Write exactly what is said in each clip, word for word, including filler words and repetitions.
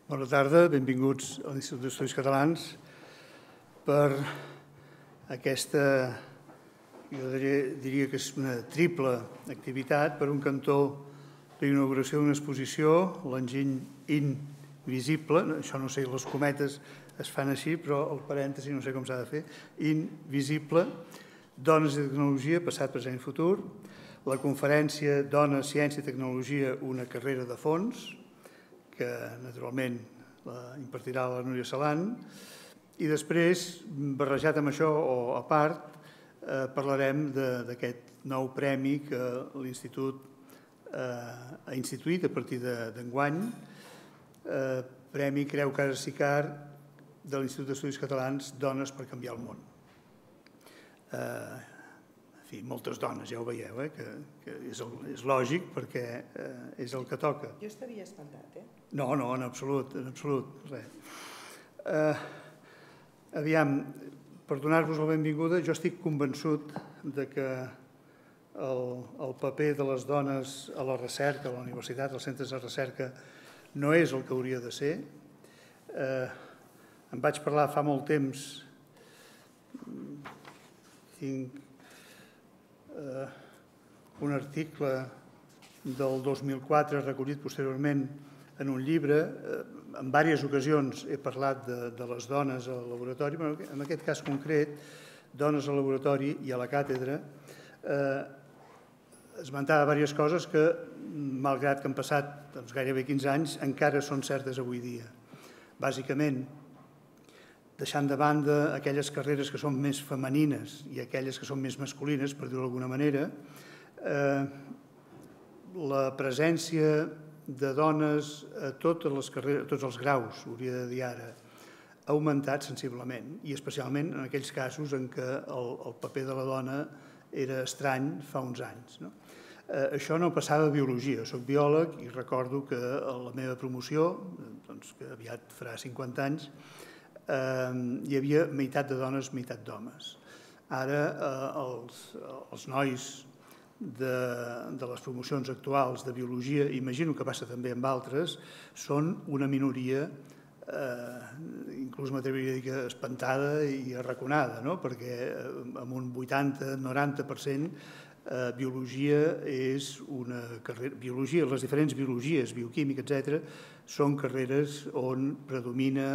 Bona tarda, benvinguts a l'Institut d'Estudis Catalans per aquesta, jo diria que és una triple activitat. Per un cantó, la inauguració d'una exposició, l'enginy invisible, això no sé, les cometes es fan així, però el parèntesi no sé com s'ha de fer, invisible, dones i tecnologia, passat, present i futur, la conferència Dones, Ciència i Tecnologia, una carrera de fons, que naturalment la impartirà la Núria Salant, i després, barrejat amb això o a part, eh, parlarem d'aquest nou premi que l'Institut eh, ha instituït a partir d'enguany, eh, Premi Creu Casa Sicart de l'Institut d'Estudis Catalans Dones per canviar el món. Eh, En fi, moltes dones, ja ho veieu, eh? que, que és, el, és lògic perquè eh, és el que toca. Jo estaria espantat, eh? No, no, en absolut, en absolut, res. Eh, aviam, per donar-vos la benvinguda, jo estic convençut de que el, el paper de les dones a la recerca, a la universitat, als centres de recerca, no és el que hauria de ser. Eh, em vaig parlar fa molt temps, tinc Uh, un article del dos mil quatre recollit posteriorment en un llibre. Uh, en diverses ocasions he parlat de, de les dones al laboratori, però en aquest cas concret, dones al laboratori i a la càtedra, uh, esmentava diverses coses que, malgrat que han passat doncs, gairebé quinze anys, encara són certes avui dia. Bàsicament, deixant de banda aquelles carreres que són més femenines i aquelles que són més masculines, per dir-ho d'alguna manera, eh, la presència de dones a totes les carreres, a tots els graus, hauria de dir ara, ha augmentat sensiblement, i especialment en aquells casos en què el, el paper de la dona era estrany fa uns anys. No? Eh, això no passava a biologia. Soc biòleg i recordo que a la meva promoció, doncs, que aviat farà cinquanta anys, Uh, hi havia meitat de dones, meitat d'homes. Ara uh, els, els nois de, de les promocions actuals de biologia, imagino que passa també amb altres, són una minoria, uh, inclús m'atreviria a dir que espantada i arraconada, no? Perquè amb un vuitanta noranta per cent uh, biologia és una carrera... Biologia, les diferents biologies, bioquímica, etcètera, són carreres on predomina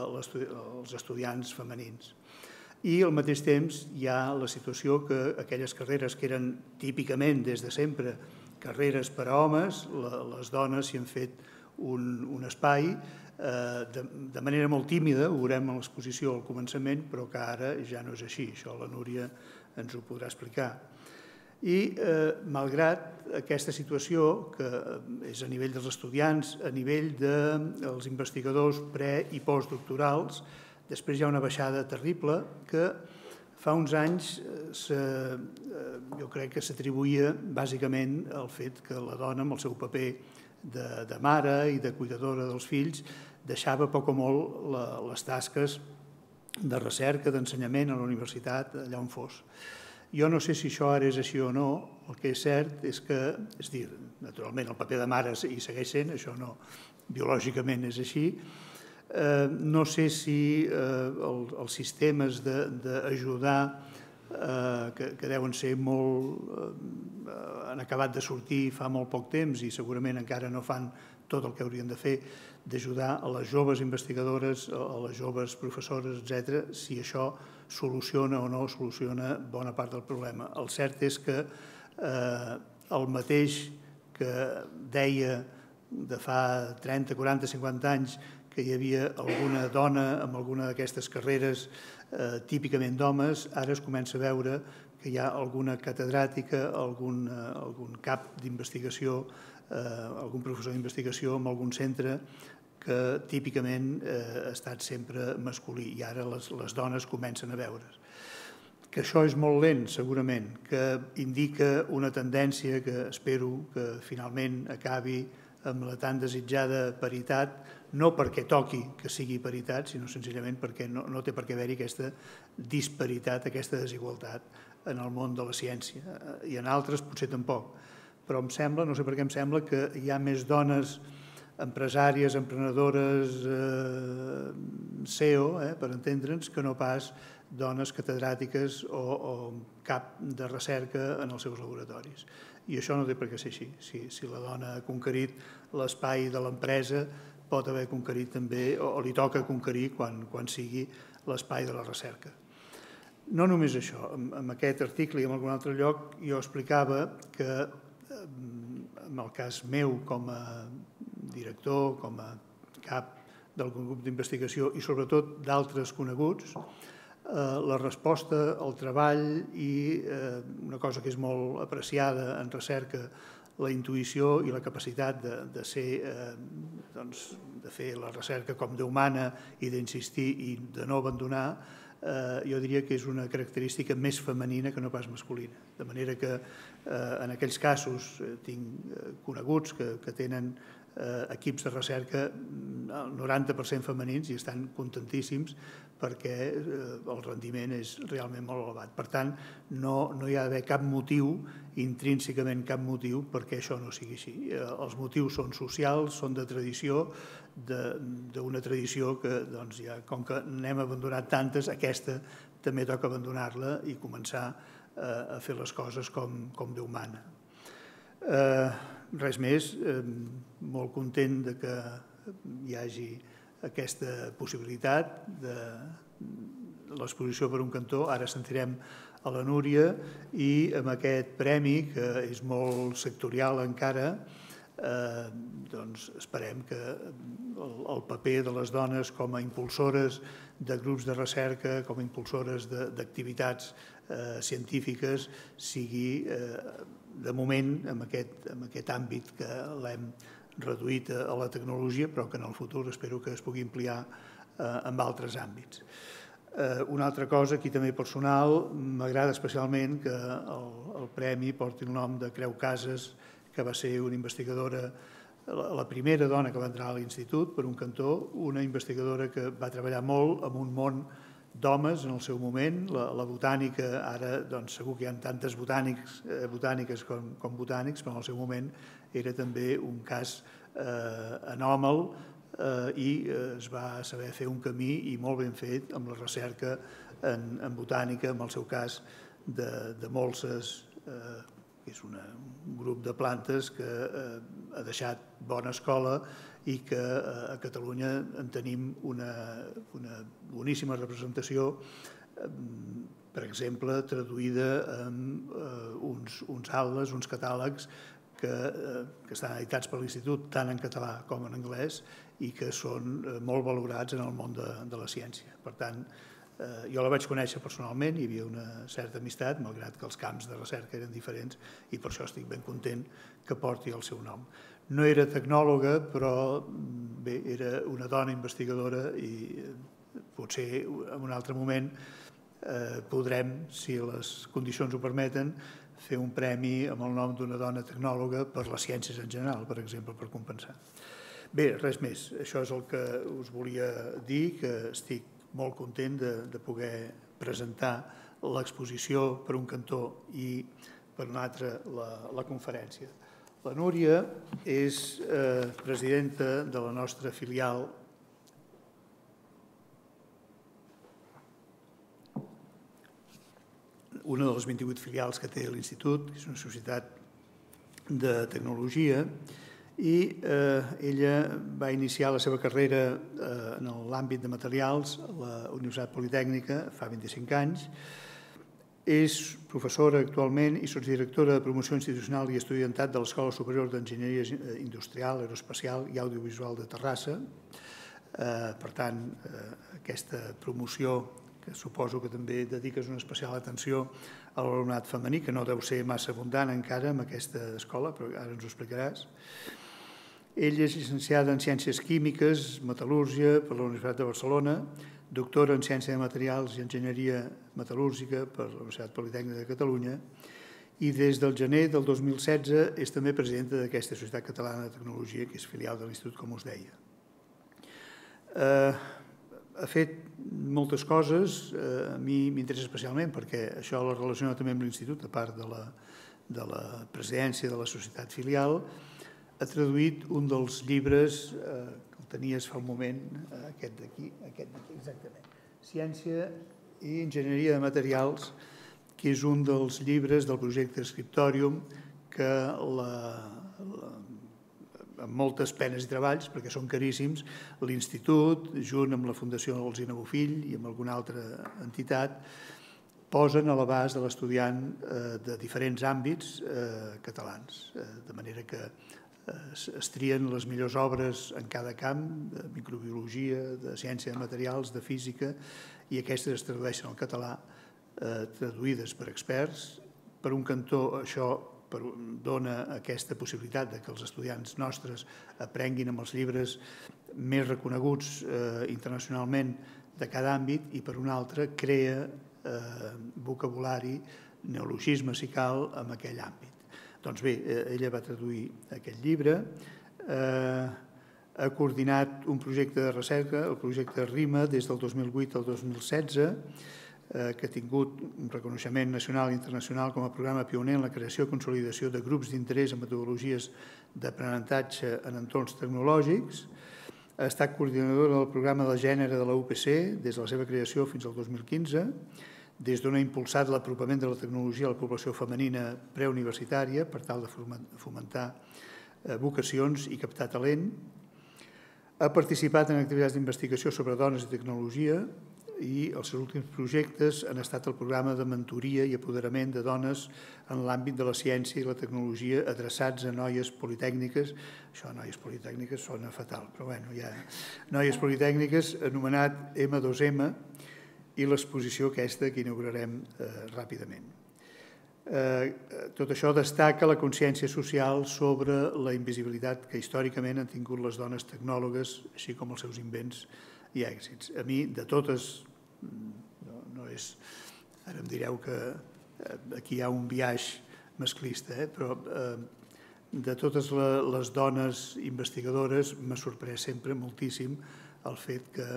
els estudiants femenins. I al mateix temps hi ha la situació que aquelles carreres que eren típicament des de sempre carreres per a homes, les dones s'hi han fet un, un espai de, de manera molt tímida, ho veurem en l'exposició al començament, però que ara ja no és així. Això la Núria ens ho podrà explicar. I, eh, malgrat aquesta situació, que és a nivell dels estudiants, a nivell dels investigadors pre- i postdoctorals, després hi ha una baixada terrible que fa uns anys se, eh, jo crec que s'atribuïa bàsicament al fet que la dona, amb el seu paper de, de mare i de cuidadora dels fills, deixava poc o molt la, les tasques de recerca, d'ensenyament a la universitat, allà on fos. Jo no sé si això ara és així o no, el que és cert és que, és dir, naturalment el paper de mare hi segueix sent, això no, biològicament és així, eh, no sé si eh, el, els sistemes d'ajudar, eh, que, que deuen ser molt, eh, han acabat de sortir fa molt poc temps i segurament encara no fan tot el que haurien de fer, d'ajudar a les joves investigadores, a les joves professores, etcètera, si això soluciona o no soluciona bona part del problema. El cert és que eh, el mateix que deia de fa trenta, quaranta, cinquanta anys que hi havia alguna dona amb alguna d'aquestes carreres eh, típicament d'homes, ara es comença a veure que hi ha alguna catedràtica, algun, eh, algun cap d'investigació, eh, algun professor d'investigació en algun centre que típicament eh, ha estat sempre masculí i ara les, les dones comencen a veure's. Que això és molt lent, segurament, que indica una tendència que espero que finalment acabi amb la tan desitjada paritat, no perquè toqui que sigui paritat, sinó senzillament perquè no, no té per què haver-hi aquesta disparitat, aquesta desigualtat en el món de la ciència. I en altres potser tampoc. Però em sembla, no sé per què em sembla, que hi ha més dones empresàries, emprenedores, eh, C E O, eh, per entendre'ns, que no pas dones catedràtiques o, o cap de recerca en els seus laboratoris. I això no té per què ser així. Si, si la dona ha conquerit l'espai de l'empresa, pot haver conquerit també, o, o li toca conquerir quan, quan sigui l'espai de la recerca. No només això, en, en aquest article i en algun altre lloc jo explicava que en el cas meu com a director, com a cap d'algun grup d'investigació i sobretot d'altres coneguts, la resposta al treball i una cosa que és molt apreciada en recerca, la intuïció i la capacitat de, de, ser, doncs, de fer la recerca com Déu mana i d'insistir i de no abandonar, jo diria que és una característica més femenina que no pas masculina. De manera que en aquells casos tinc coneguts que, que tenen equips de recerca el noranta per cent femenins i estan contentíssims perquè el rendiment és realment molt elevat. Per tant, no, no hi ha d'haver cap motiu, intrínsecament cap motiu, perquè això no sigui així. Els motius són socials, són de tradició, d'una tradició que, doncs, ja, com que n'hem abandonat tantes, aquesta també toca abandonar-la i començar a fer les coses com, com Déu mana. Eh, res més, eh, molt content de que hi hagi aquesta possibilitat de l'exposició per un cantó. Ara sentirem a la Núria i amb aquest premi, que és molt sectorial encara, eh, doncs esperem que el, el paper de les dones com a impulsores de grups de recerca, com a impulsores d'activitats eh, científiques, sigui eh, de moment en aquest, en aquest àmbit que l'hem reduït a la tecnologia, però que en el futur espero que es pugui ampliar eh, en altres àmbits. Eh, una altra cosa, aquí també personal, m'agrada especialment que el, el premi porti el nom de Creu Casas, que va ser una investigadora, la, la primera dona que va entrar a l'institut, per un cantó, una investigadora que va treballar molt en un món d'homes en el seu moment. La, la botànica, ara doncs, segur que hi ha tantes botànics, eh, botàniques com, com botànics, però en el seu moment era també un cas eh, anòmal eh, i eh, es va saber fer un camí i molt ben fet amb la recerca en, en botànica, en el seu cas de, de molses, eh, que és una, un grup de plantes que eh, ha deixat bona escola i que a Catalunya en tenim una, una boníssima representació, per exemple, traduïda en uns, uns atles, uns catàlegs que, que estan editats per l'Institut tant en català com en anglès i que són molt valorats en el món de, de la ciència. Per tant, jo la vaig conèixer personalment, hi havia una certa amistat, malgrat que els camps de recerca eren diferents, i per això estic ben content que porti el seu nom. No era tecnòloga, però bé, era una dona investigadora i potser en un altre moment eh, podrem, si les condicions ho permeten, fer un premi amb el nom d'una dona tecnòloga per les ciències en general, per exemple, per compensar. Bé, res més. Això és el que us volia dir, que estic molt content de, de poder presentar l'exposició per un cantó i per un altre la, la conferència. La Núria és eh, presidenta de la nostra filial una de les vint-i-vuit filials que té l'Institut, que és una societat de tecnologia, i eh, ella va iniciar la seva carrera eh, en l'àmbit de materials a la Universitat Politècnica fa vint-i-cinc anys. És professora actualment i sotsdirectora de Promoció Institucional i Estudiantat de l'Escola Superior d'Enginyeria Industrial, Aeroespacial i Audiovisual de Terrassa. Eh, per tant, eh, aquesta promoció, que suposo que també dediques una especial atenció a l'alumnat femení, que no deu ser massa abundant encara en aquesta escola, però ara ens ho explicaràs. Ella és llicenciada en Ciències Químiques, Metal·lúrgia per la Universitat de Barcelona, doctora en Ciència de Materials i Enginyeria Metal·lúrgica per la Universitat Politècnica de Catalunya i des del gener del dos mil setze és també presidenta d'aquesta Societat Catalana de Tecnologia, que és filial de l'Institut, com us deia. Eh, ha fet moltes coses, eh, a mi m'interessa especialment perquè això la relaciona també amb l'Institut, a part de la, de la presidència de la societat filial. ha traduït un dels llibres, que el tenies fa un moment, aquest d'aquí, aquest d'aquí, exactament, Ciència i Enginyeria de Materials, que és un dels llibres del projecte Scriptorium que amb moltes penes i treballs, perquè són caríssims, l'Institut, junt amb la Fundació Alsina Bofill i amb alguna altra entitat, posen a l'abast de l'estudiant de diferents àmbits catalans, de manera que es trien les millors obres en cada camp, de microbiologia, de ciència de materials, de física, i aquestes es tradueixen al català, traduïdes per experts. Per un cantó, això dona aquesta possibilitat que els estudiants nostres aprenguin amb els llibres més reconeguts internacionalment de cada àmbit i, per un altre, crea vocabulari, neologisme, si cal, en aquell àmbit. Doncs bé, ella va traduir aquest llibre, ha coordinat un projecte de recerca, el projecte RIMA, des del dos mil vuit al dos mil setze, que ha tingut un reconeixement nacional i internacional com a programa pioner en la creació i consolidació de grups d'interès en metodologies d'aprenentatge en entorns tecnològics. Ha estat coordinadora del programa de gènere de la U P C des de la seva creació fins al dos mil quinze, des d'on ha impulsat l'apropament de la tecnologia a la població femenina preuniversitària per tal de fomentar vocacions i captar talent. Ha participat en activitats d'investigació sobre dones i tecnologia i els seus últims projectes han estat el programa de mentoria i apoderament de dones en l'àmbit de la ciència i la tecnologia adreçats a noies politècniques. Això, noies politècniques, sona fatal, però bé, hi ha noies politècniques, anomenat ema dos ema, i l'exposició aquesta que inaugurarem ràpidament. Tot això destaca la consciència social sobre la invisibilitat que històricament han tingut les dones tecnòlogues, així com els seus invents i èxits. A mi, de totes, no és... Ara em direu que aquí hi ha un biaix masclista, però de totes les dones investigadores m'ha sorprès sempre moltíssim el fet que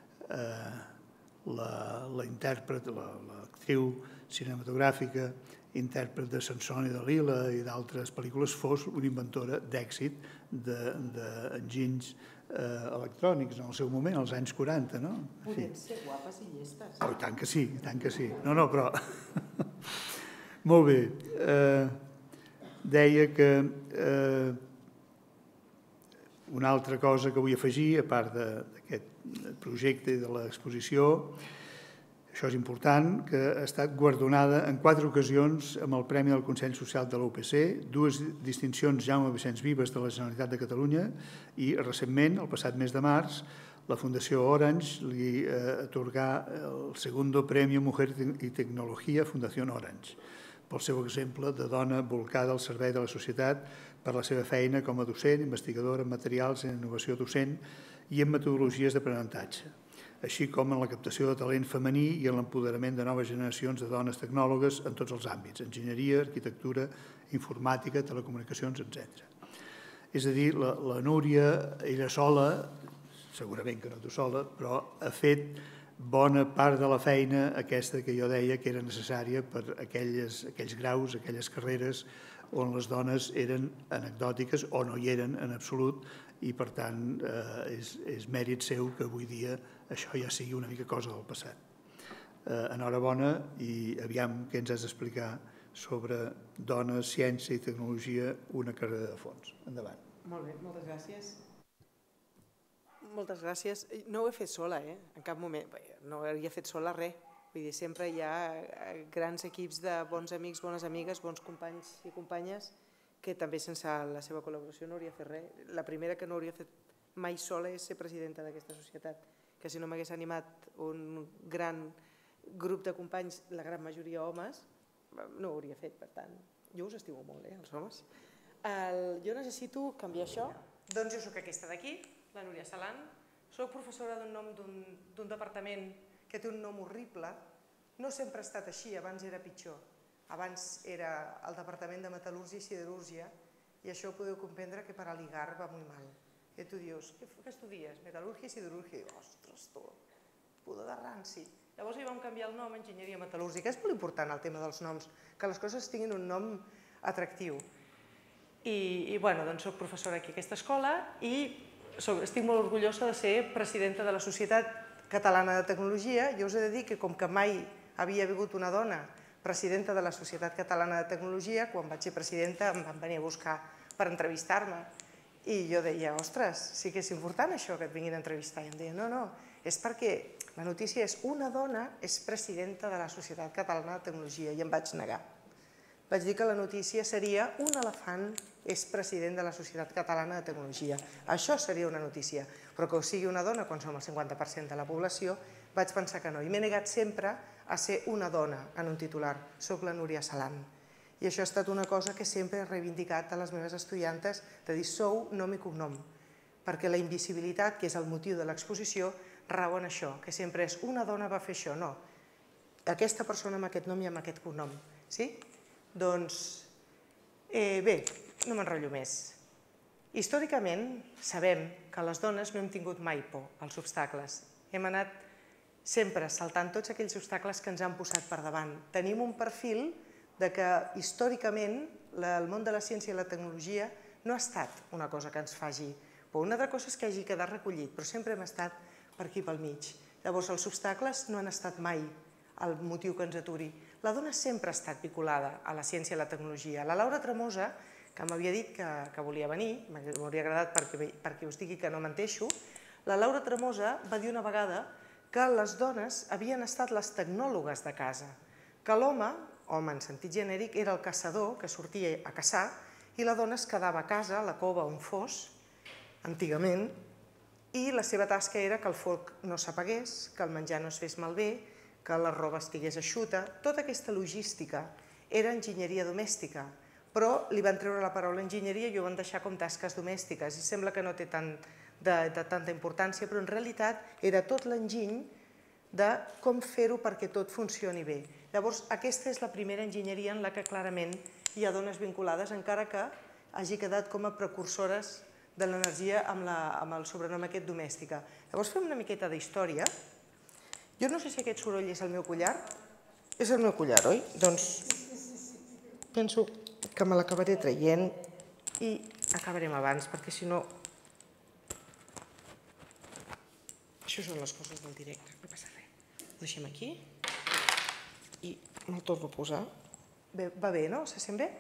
la intèrpret, l'actriu cinematogràfica, intèrpret de Sansón i Dalila i d'altres pel·lícules, fos una inventora d'èxit d'enginys electrònics en el seu moment, als anys quaranta, no? Podem ser guapes i llestes. Oh, i tant que sí, i tant que sí. No, no, però... Molt bé. Deia que una altra cosa que vull afegir, a part d'aquest projecte i de l'exposició, això és important, que ha estat guardonada en quatre ocasions amb el Premi del Consell Social de la U P C, dues distincions Jaume Vicenç Vives de la Generalitat de Catalunya i, recentment, el passat mes de març, la Fundació Orange li atorgà el Segundo Premio Mujer y Tecnología Fundació Orange, pel seu exemple de dona volcada al servei de la societat per la seva feina com a docent, investigadora en materials en innovació docent i en metodologies d'aprenentatge, així com en la captació de talent femení i en l'empoderament de noves generacions de dones tecnòlogues en tots els àmbits, enginyeria, arquitectura, informàtica, telecomunicacions, etcètera. És a dir, la Núria, ella sola, segurament que no tu sola, però ha fet bona part de la feina aquesta que jo deia que era necessària per aquells graus, aquelles carreres on les dones eren anecdòtiques o no hi eren en absolut i, per tant, és mèrit seu que avui dia això ja sigui una mica cosa del passat. Enhorabona i aviam què ens has d'explicar sobre dones, ciència i tecnologia, una carrera de fons. Endavant. Molt bé, moltes gràcies. Moltes gràcies. No ho he fet sola, eh? En cap moment. No hauria fet sola res. Vull dir, sempre hi ha grans equips de bons amics, bones amigues, bons companys i companyes que també sense la seva col·laboració no hauria fet res. La primera que no hauria fet mai sola és ser presidenta d'aquesta societat, que si no m'hagués animat un gran grup de companys, la gran majoria homes, no ho hauria fet, per tant. Jo us estimo molt, eh, els homes. Jo necessito canviar això. Doncs jo soc aquesta d'aquí, la Núria Salant. Soc professora d'un nom d'un departament que té un nom horrible. No sempre ha estat així, abans era pitjor. Abans era el Departament de Metal·lúrgia i Siderúrgia i això podeu comprendre que per a l'Igar va molt mal. I tu dius, què estudies? Metal·lúrgia i Siderúrgia. I ostres, tu, pudor de ranci. Llavors hi vam canviar el nom a Enginyeria Metal·lúrgica. És molt important el tema dels noms, que les coses tinguin un nom atractiu. I, bueno, doncs soc professora aquí a aquesta escola i estic molt orgullosa de ser presidenta de la Societat Catalana de Tecnologia. Jo us he de dir que com que mai havia hagut una dona presidenta de la Societat Catalana de Tecnologia, quan vaig ser presidenta em van venir a buscar per entrevistar-me. I jo deia, ostres, sí que és important això que et vinguin a entrevistar. I em deia, no, no, és perquè la notícia és una dona és presidenta de la Societat Catalana de Tecnologia i em vaig negar. Vaig dir que la notícia seria un elefant és president de la Societat Catalana de Tecnologia. Això seria una notícia, però que ho sigui una dona quan som el cinquanta per cent de la població, vaig pensar que no. I m'he negat sempre a ser una dona en un titular. Soc la Núria Salant. I això ha estat una cosa que sempre he reivindicat a les meves estudiantes, de dir sou nom i cognom, perquè la invisibilitat, que és el motiu de l'exposició, rau en això, que sempre és una dona va fer això, no. Aquesta persona amb aquest nom i amb aquest cognom. Sí? Doncs, bé, no m'enrotllo més. Històricament sabem que les dones no hem tingut mai por als obstacles. Hem anat sempre saltant tots aquells obstacles que ens han posat per davant. Tenim un perfil de que històricament el món de la ciència i la tecnologia no ha estat una cosa que ens faci por. Una altra cosa és que hagi quedat recollit, però sempre hem estat per aquí pel mig. Llavors, els obstacles no han estat mai el motiu que ens aturi. La dona sempre ha estat vinculada a la ciència i la tecnologia. La Laura Tremosa, que m'havia dit que volia venir, m'hauria agradat perquè us digui que no menteixo, la Laura Tremosa va dir una vegada que les dones havien estat les tecnòlogues de casa, que l'home, home en sentit genèric, era el caçador que sortia a caçar i la dona es quedava a casa, a la cova on fos, antigament, i la seva tasca era que el foc no s'apagués, que el menjar no es fes malbé, que la roba estigués eixuta. Tota aquesta logística era enginyeria domèstica, però li van treure la paraula enginyeria i ho van deixar com tasques domèstiques i sembla que no té de tanta importància, però en realitat era tot l'enginy de com fer-ho perquè tot funcioni bé. Llavors, aquesta és la primera enginyeria en la que clarament hi ha dones vinculades, encara que hagi quedat com a precursores de l'energia amb el sobrenom aquest domèstica. Llavors, fem una miqueta d'història. Jo no sé si aquest soroll és el meu collar. És el meu collar, oi? Doncs penso que me l'acabaré traient i acabarem abans, perquè si no... Això són les coses del directe, no passa res. Ho deixem aquí i me'l torno a posar. Va bé, no? Se sent bé?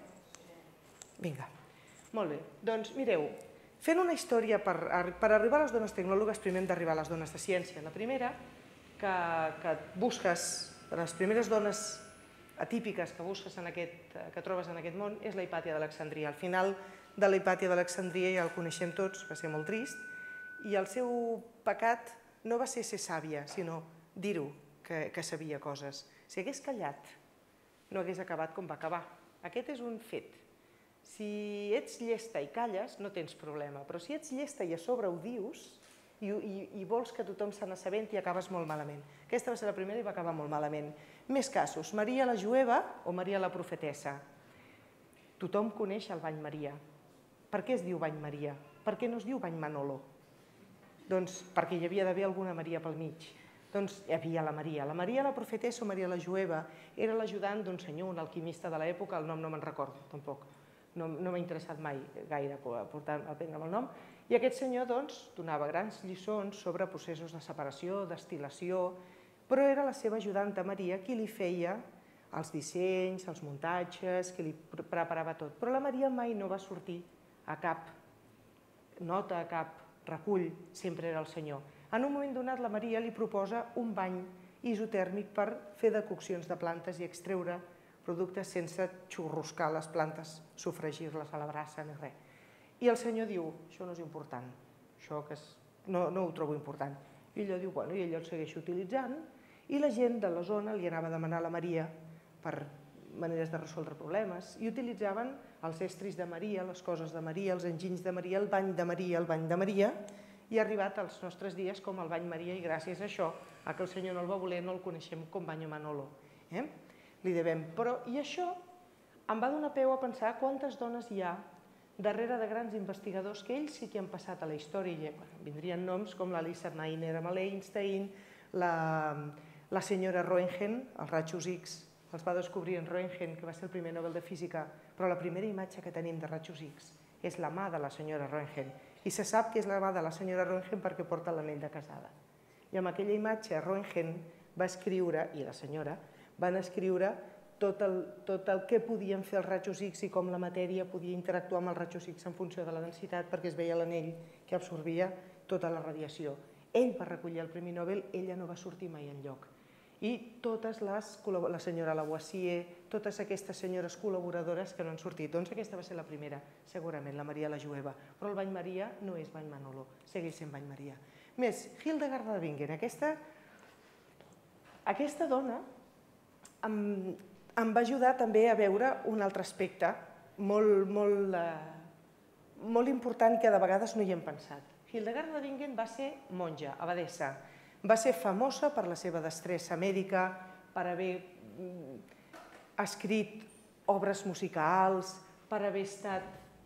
Vinga. Molt bé. Doncs mireu, fent una història per arribar a les dones tecnòlogues, primer hem d'arribar a les dones de ciència. La primera que busques, les primeres dones atípiques que busques que trobes en aquest món és la Hipàtia d'Alexandria. Al final de la Hipàtia d'Alexandria ja el coneixem tots, va ser molt trist, i el seu pecat no va ser ser sàvia, sinó dir-ho, que sabia coses. Si hagués callat, no hagués acabat com va acabar. Aquest és un fet. Si ets llesta i calles, no tens problema, però si ets llesta i a sobre ho dius i vols que tothom se n'assabenti, acabes molt malament. Aquesta va ser la primera i va acabar molt malament. Més casos, Maria la Jueva o Maria la Profetessa. Tothom coneix el bany Maria. Per què es diu bany Maria? Per què no es diu bany Manolo? Doncs perquè hi havia d'haver alguna Maria pel mig. Doncs hi havia la Maria. La Maria la Profetessa o Maria la Jueva era l'ajudant d'un senyor, un alquimista de l'època, el nom no me'n recordo, tampoc. No m'ha interessat mai gaire aprendre el nom. I aquest senyor donava grans lliçons sobre processos de separació, destil·lació, però era la seva ajudanta Maria qui li feia els dissenys, els muntatges, qui li preparava tot. Però la Maria mai no va sortir a cap nota, a cap recull, sempre era el senyor. En un moment donat la Maria li proposa un bany isotèrmic per fer decoccions de plantes i extreure productes sense xurruscar les plantes, sofregir-les a la brasa ni res. I el senyor diu, això no és important, això no ho trobo important. I ella diu, bueno, i ella el segueix utilitzant, i la gent de la zona li anava a demanar a la Maria per maneres de resoldre problemes, i utilitzaven els estris de Maria, les coses de Maria, els enginys de Maria, el bany de Maria, el bany de Maria, i ha arribat als nostres dies com el bany Maria, i gràcies a això, a que el senyor no el va voler, no el coneixem com bany Manolo. Li devem. Però, i això em va donar peu a pensar quantes dones hi ha darrere de grans investigadors que ells sí que han passat a la història. Vindrien noms com la Lisa Meitner amb l'Einstein, la senyora Roentgen, els rajos X els va descobrir en Röntgen, que va ser el primer Nobel de Física, però la primera imatge que tenim de rajos X és la mà de la senyora Röntgen. I se sap que és la mà de la senyora Röntgen perquè porta l'anell de casada. I amb aquella imatge Röntgen va escriure, i la senyora, van escriure tot el, tot el que podien fer els rajos X i com la matèria podia interactuar amb els rajos X en funció de la densitat, perquè es veia l'anell que absorbia tota la radiació. Ell va recollir el Premi Nobel, ella no va sortir mai enlloc. I totes les, la senyora Lavoisier, totes aquestes senyores col·laboradores que no han sortit. Doncs aquesta va ser la primera, segurament, la Maria la Jueva. Però el Bany Maria no és Bany Manolo, segueix sent Bany Maria. Més, Hildegard de Bingen, aquesta, aquesta dona em, em va ajudar també a veure un altre aspecte molt, molt, eh, molt important que de vegades no hi hem pensat. Hildegard de Bingen va ser monja, abadessa. Va ser famosa per la seva destressa mèdica, per haver escrit obres musicals, per haver estat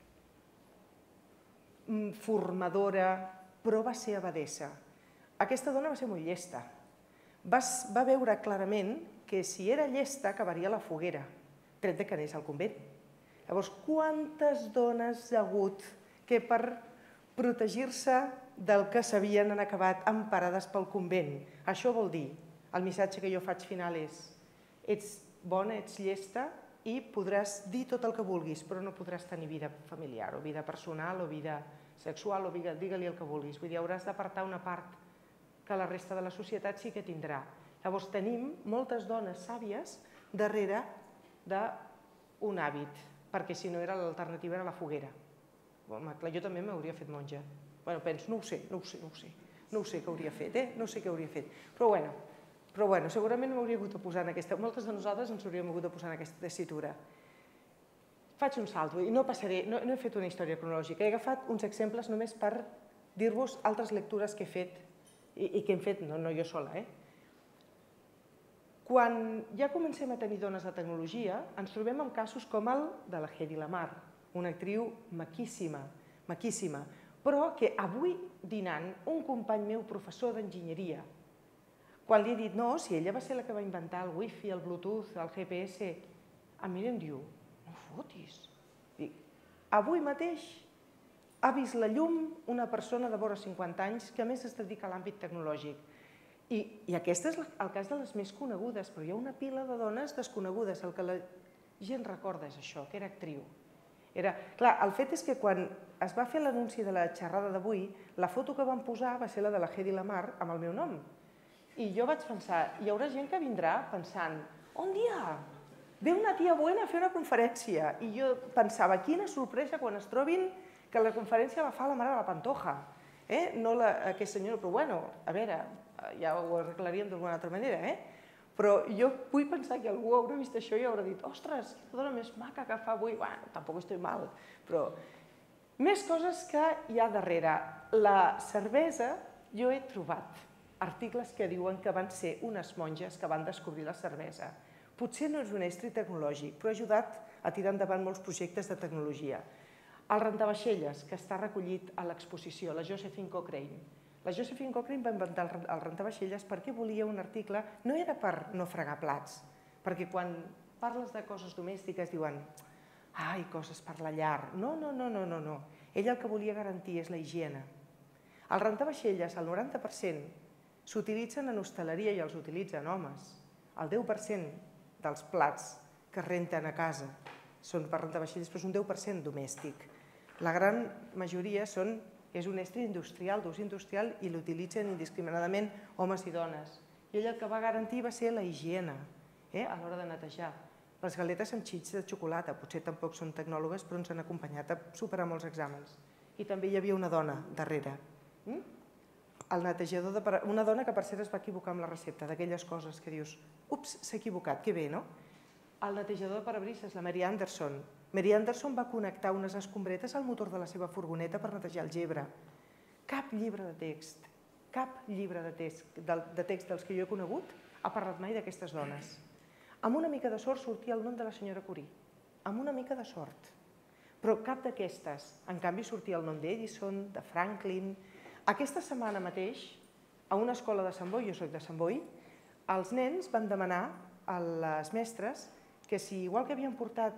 formadora, però va ser abadessa. Aquesta dona va ser molt llesta. Va veure clarament que si era llesta acabaria a la foguera, tret que anés al convent. Llavors, quantes dones hi ha hagut que per protegir-se del que s'havien acabat emparades pel convent? Això vol dir, el missatge que jo faig final és: ets bona, ets llesta i podràs dir tot el que vulguis, però no podràs tenir vida familiar o vida personal o vida sexual o digue-li el que vulguis. Vull dir, hauràs d'apartar una part que la resta de la societat sí que tindrà. Llavors tenim moltes dones sàvies darrere d'un hàbit, perquè si no era l'alternativa era la foguera. Home, clar, jo també m'hauria fet monja. Bueno, penso, no ho sé, no ho sé, no ho sé. No ho sé què hauria fet, eh? No sé què hauria fet. Però bueno, però bueno, segurament m'hauria hagut de posar en aquesta... Moltes de nosaltres ens hauríem hagut de posar en aquesta tessitura. Faig un salto i no passaré, no, no he fet una història cronològica. He agafat uns exemples només per dir-vos altres lectures que he fet i, i que hem fet, no, no jo sola, eh? Quan ja comencem a tenir dones de tecnologia, ens trobem amb casos com el de la Hedy Lamarr, una actriu maquíssima, maquíssima, però que avui dinant un company meu, professor d'enginyeria, quan li he dit, no, si ella va ser la que va inventar el wifi, el bluetooth, el G P S, a mi em diu, no fotis. Dic, avui mateix ha vist la llum una persona de vora cinquanta anys que a més es dedica a l'àmbit tecnològic. I, i aquest és el cas de les més conegudes, però hi ha una pila de dones desconegudes. El que la gent recorda és això, que era actriu. Era, clar, el fet és que quan es va fer l'anunci de la xerrada d'avui, la foto que van posar va ser la de la Hedy Lamarr amb el meu nom. I jo vaig pensar, hi haurà gent que vindrà pensant, un dia ve una tia buena a fer una conferència. I jo pensava, quina sorpresa quan es trobin que la conferència la fa la mare de la Pantoja. Eh? No la, aquesta senyora, però bueno, a veure, ja ho arreglaríem d'alguna altra manera, eh? Però jo vull pensar que algú haurà vist això i haurà dit, ostres, quina dona més maca que fa avui. Bueno, tampoc estic mal, però... Més coses que hi ha darrere. La cervesa, jo he trobat articles que diuen que van ser unes monges que van descobrir la cervesa. Potser no és un estri tecnològic, però ha ajudat a tirar endavant molts projectes de tecnologia. El rentavaixelles, que està recollit a l'exposició, la Josephine Cochrane. La Josephine Cochrane va inventar el rentavaixelles perquè volia un article, no era per no fregar plats, perquè quan parles de coses domèstiques diuen ai, coses per la llar. No, no, no, no, no. Ella el que volia garantir és la higiene. Els rentavaixelles, el noranta per cent, s'utilitzen en hostaleria i els utilitzen homes. El deu per cent dels plats que es renten a casa són per rentavaixelles, però és un deu per cent domèstic. La gran majoria són, és un estri industrial, d'ús industrial, i l'utilitzen indiscriminadament homes i dones. I ell el que va garantir va ser la higiene a l'hora de netejar. Les galetes amb xits de xocolata, potser tampoc són tecnòlogues, però ens han acompanyat a superar molts exàmens. I també hi havia una dona darrere. El netejador de... Una dona que per cert es va equivocar amb la recepta, d'aquelles coses que dius, ups, s'ha equivocat, que bé, no? El netejador de parabrises, la Mary Anderson. Mary Anderson va connectar unes escombretes al motor de la seva furgoneta per netejar el gebre. Cap llibre de text, cap llibre de text, de text dels que jo he conegut ha parlat mai d'aquestes dones. Amb una mica de sort sortia el nom de la senyora Curie, amb una mica de sort. Però cap d'aquestes, en canvi, sortia el nom d'Edison, de Franklin. Aquesta setmana mateix, a una escola de Sant Boi, jo soc de Sant Boi, els nens van demanar a les mestres que si, igual que havien portat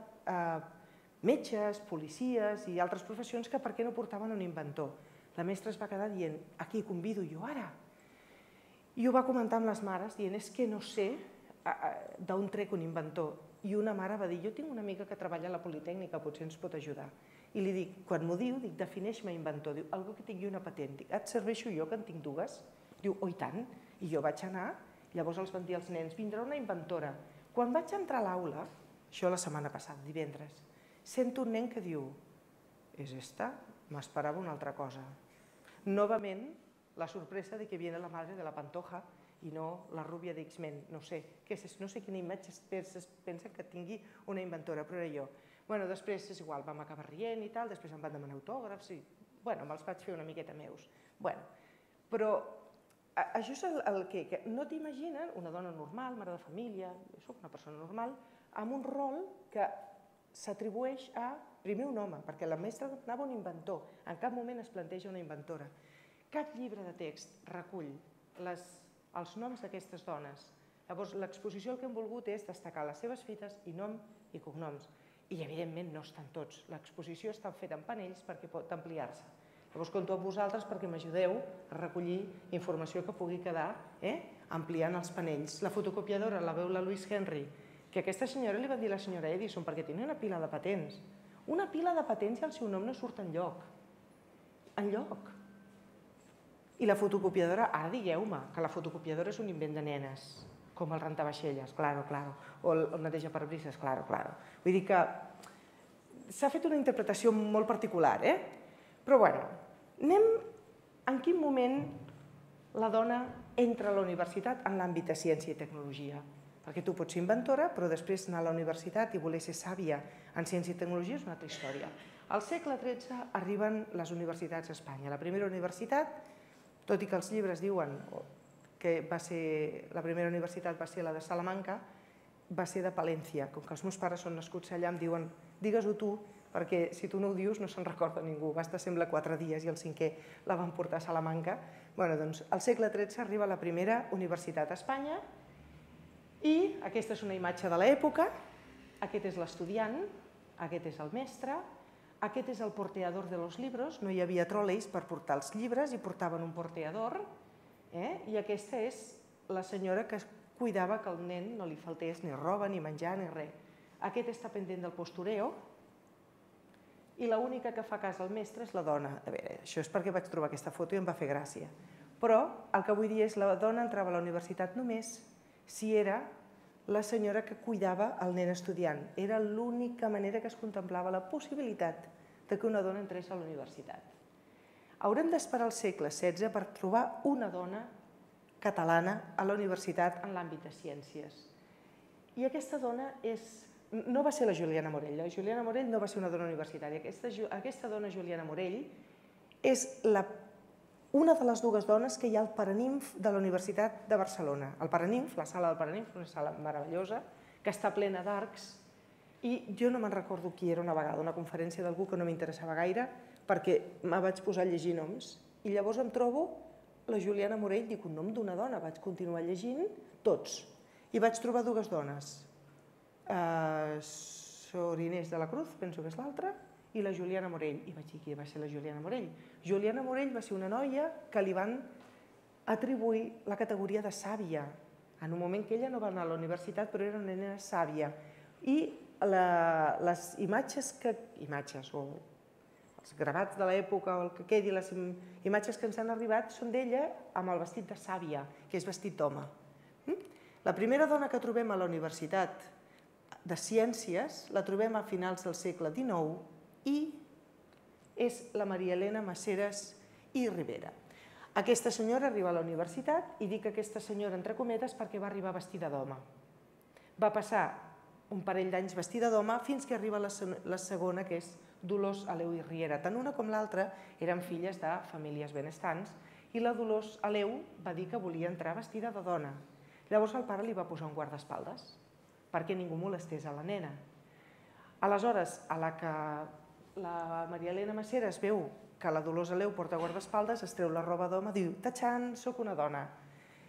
metges, policies i altres professions, que per què no portaven un inventor. La mestra es va quedar dient, aquí convido jo ara. I ho va comentar amb les mares, dient, és que no sé d'on trec un inventor. I una mare va dir, jo tinc una amiga que treballa a la Politècnica, potser ens pot ajudar. I li dic, quan m'ho diu, dic, defineix-me inventor. Diu, algú que tingui una patent. Dic, et serveixo jo, que en tinc dues? Diu, oh, i tant. I jo vaig anar, llavors els van dir als nens, vindrà una inventora. Quan vaig entrar a l'aula, això la setmana passada, divendres, sento un nen que diu, és esta? M'esperava una altra cosa. Novament, la sorpresa de que viene la madre de la Pantoja i no la rúbia de X-Men. No sé, no sé quina imatge es pensa que tingui una inventora, però era jo. Bueno, després és igual, vam acabar rient i tal, després em van demanar autògrafs i, bueno, me'ls vaig fer una miqueta meus. Bueno, però això és el que no t'imaginen una dona normal, mare de família, jo soc una persona normal, amb un rol que s'atribueix a, primer un home, perquè la mestra demanava un inventor, en cap moment es planteja una inventora. Cap llibre de text recull els noms d'aquestes dones. Llavors, l'exposició el que hem volgut és destacar les seves fites i nom i cognoms. I, evidentment, no estan tots. L'exposició està feta en panells perquè pot ampliar-se. Llavors, compto amb vosaltres perquè m'ajudeu a recollir informació que pugui quedar ampliant els panells. La fotocopiadora la veu la Louise Henry, que aquesta senyora li va dir a la senyora Edison perquè tenia una pila de patents. Una pila de patents i el seu nom no surt enlloc. Enlloc. I la fotocopiadora, ara digueu-me que la fotocopiadora és un invent de nenes, com el rentavaixelles, claro, claro, o el neteja parabrises, claro, claro. Vull dir que s'ha fet una interpretació molt particular, eh? Però, bueno, anem en quin moment la dona entra a la universitat en l'àmbit de ciència i tecnologia. Perquè tu pots ser inventora, però després anar a la universitat i voler ser sàvia en ciència i tecnologia és una altra història. Al segle tretze arriben les universitats a Espanya. La primera universitat, tot i que els llibres diuen que la primera universitat va ser la de Salamanca, va ser de Palència. Com que els meus pares són nascuts allà, em diuen, digues-ho tu, perquè si tu no ho dius no se'n recorda ningú. Va estar, sembla, quatre dies i el cinquè la van portar a Salamanca. Bé, doncs, al segle tretze arriba la primera universitat a Espanya i aquesta és una imatge de l'època, aquest és l'estudiant, aquest és el mestre, aquest és el porteador de los libros, no hi havia trolleys per portar els llibres i portaven un porteador, i aquesta és la senyora que cuidava que al nen no li faltés ni roba, ni menjar, ni res. Aquest està pendent del postureo i l'única que fa cas al mestre és la dona. A veure, això és perquè vaig trobar aquesta foto i em va fer gràcia. Però el que vull dir és que la dona entrava a la universitat només si era la senyora que cuidava el nen estudiant. Era l'única manera que es contemplava la possibilitat que una dona entrés a la universitat. Haurem d'esperar al segle setze per trobar una dona catalana a la universitat en l'àmbit de ciències. I aquesta dona no va ser la Juliana Morell. La Juliana Morell no va ser una dona universitària. Aquesta dona, Juliana Morell, és una de les dues dones que hi ha al Paraninf de la Universitat de Barcelona. El Paraninf, la sala del Paraninf, una sala meravellosa, que està plena d'arcs, i jo no me'n recordo qui era una vegada, una conferència d'algú que no m'interessava gaire, perquè me vaig posar a llegir noms. I llavors em trobo la Juliana Morell, dic un nom d'una dona, vaig continuar llegint tots. I vaig trobar dues dones, Sor Inés de la Cruz, penso que és l'altra, i la Juliana Morell. I vaig dir, qui va ser la Juliana Morell? Juliana Morell va ser una noia que li van atribuir la categoria de sàvia, en un moment que ella no va anar a la universitat, però era una nena sàvia. I les imatges, imatges o els gravats de l'època o el que quedi, les imatges que ens han arribat són d'ella amb el vestit de sàvia, que és vestit d'home. La primera dona que trobem a la Universitat de Ciències la trobem a finals del segle dinou i és la Maria Elena Maseras i Ribera. Aquesta senyora arriba a la universitat i dic aquesta senyora entre cometes perquè va arribar vestida d'home. Va passar un parell d'anys vestida d'home fins que arriba la segona, que és Dolors Aleu i Riera. Tant una com l'altra eren filles de famílies benestants i la Dolors Aleu va dir que volia entrar vestida de dona. Llavors el pare li va posar un guardaespaldes perquè ningú molestés a la nena. Aleshores, a la que la Maria Elena Maseras veu que la Dolors Aleu porta guardaespaldes, es treu la roba d'home, diu, tatxan, soc una dona.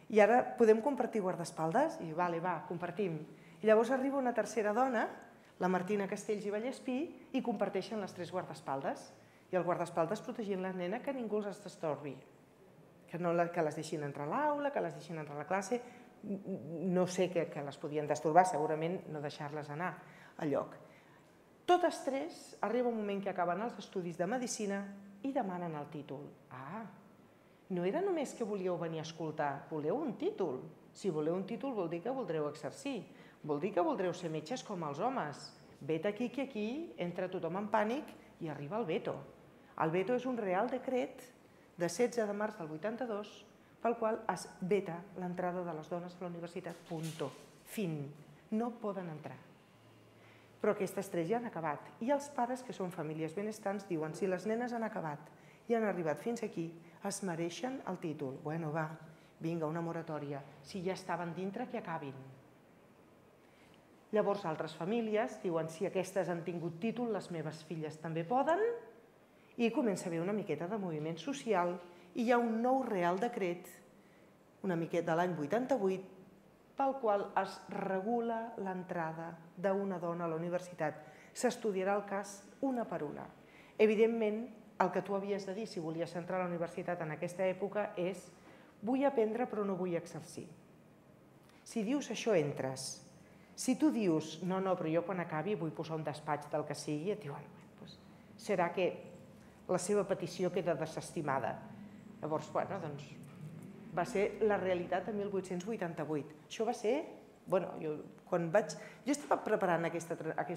I ara podem compartir guardaespaldes? I vale, va, compartim. I llavors arriba una tercera dona, la Martina Castells i Vallespí, i comparteixen les tres guardaespaldes. I el guardaespaldes protegint la nena que ningú els estorbi, que les deixin entrar a l'aula, que les deixin entrar a la classe. No sé que les podien destorbar, segurament no deixar-les anar a lloc. Totes tres, arriba un moment que acaben els estudis de Medicina i demanen el títol. Ah, no era només que volíeu venir a escoltar, voleu un títol. Si voleu un títol vol dir que voldreu exercir, vol dir que voldreu ser metges com els homes. Vet aquí que aquí entra tothom en pànic i arriba el veto. El veto és un real decret de setze de març del vuitanta-dos pel qual es veta l'entrada de les dones a la universitat. Punto. Fin. No poden entrar. Però aquestes tres ja han acabat. I els pares, que són famílies benestants, diuen si les nenes han acabat i han arribat fins aquí, es mereixen el títol. Bueno, va, vinga, una moratòria. Si ja estaven dintre, que acabin. Llavors, altres famílies diuen si aquestes han tingut títol, les meves filles també poden, i comença a haver una miqueta de moviment social i hi ha un nou Real Decret, una miqueta de l'any vuitanta-vuit, pel qual es regula l'entrada d'una dona a la universitat. S'estudiarà el cas una per una. Evidentment, el que tu havies de dir si volies entrar a la universitat en aquesta època és vull aprendre però no vull exercir. Si dius això, entres. Si tu dius no, no, però jo quan acabi vull posar un despatx del que sigui, et diuen, serà que la seva petició queda desestimada. Llavors, bueno, doncs, va ser la realitat en mil vuit-cents vuitanta-vuit. Això va ser, bueno, jo quan vaig... Jo estava preparant aquesta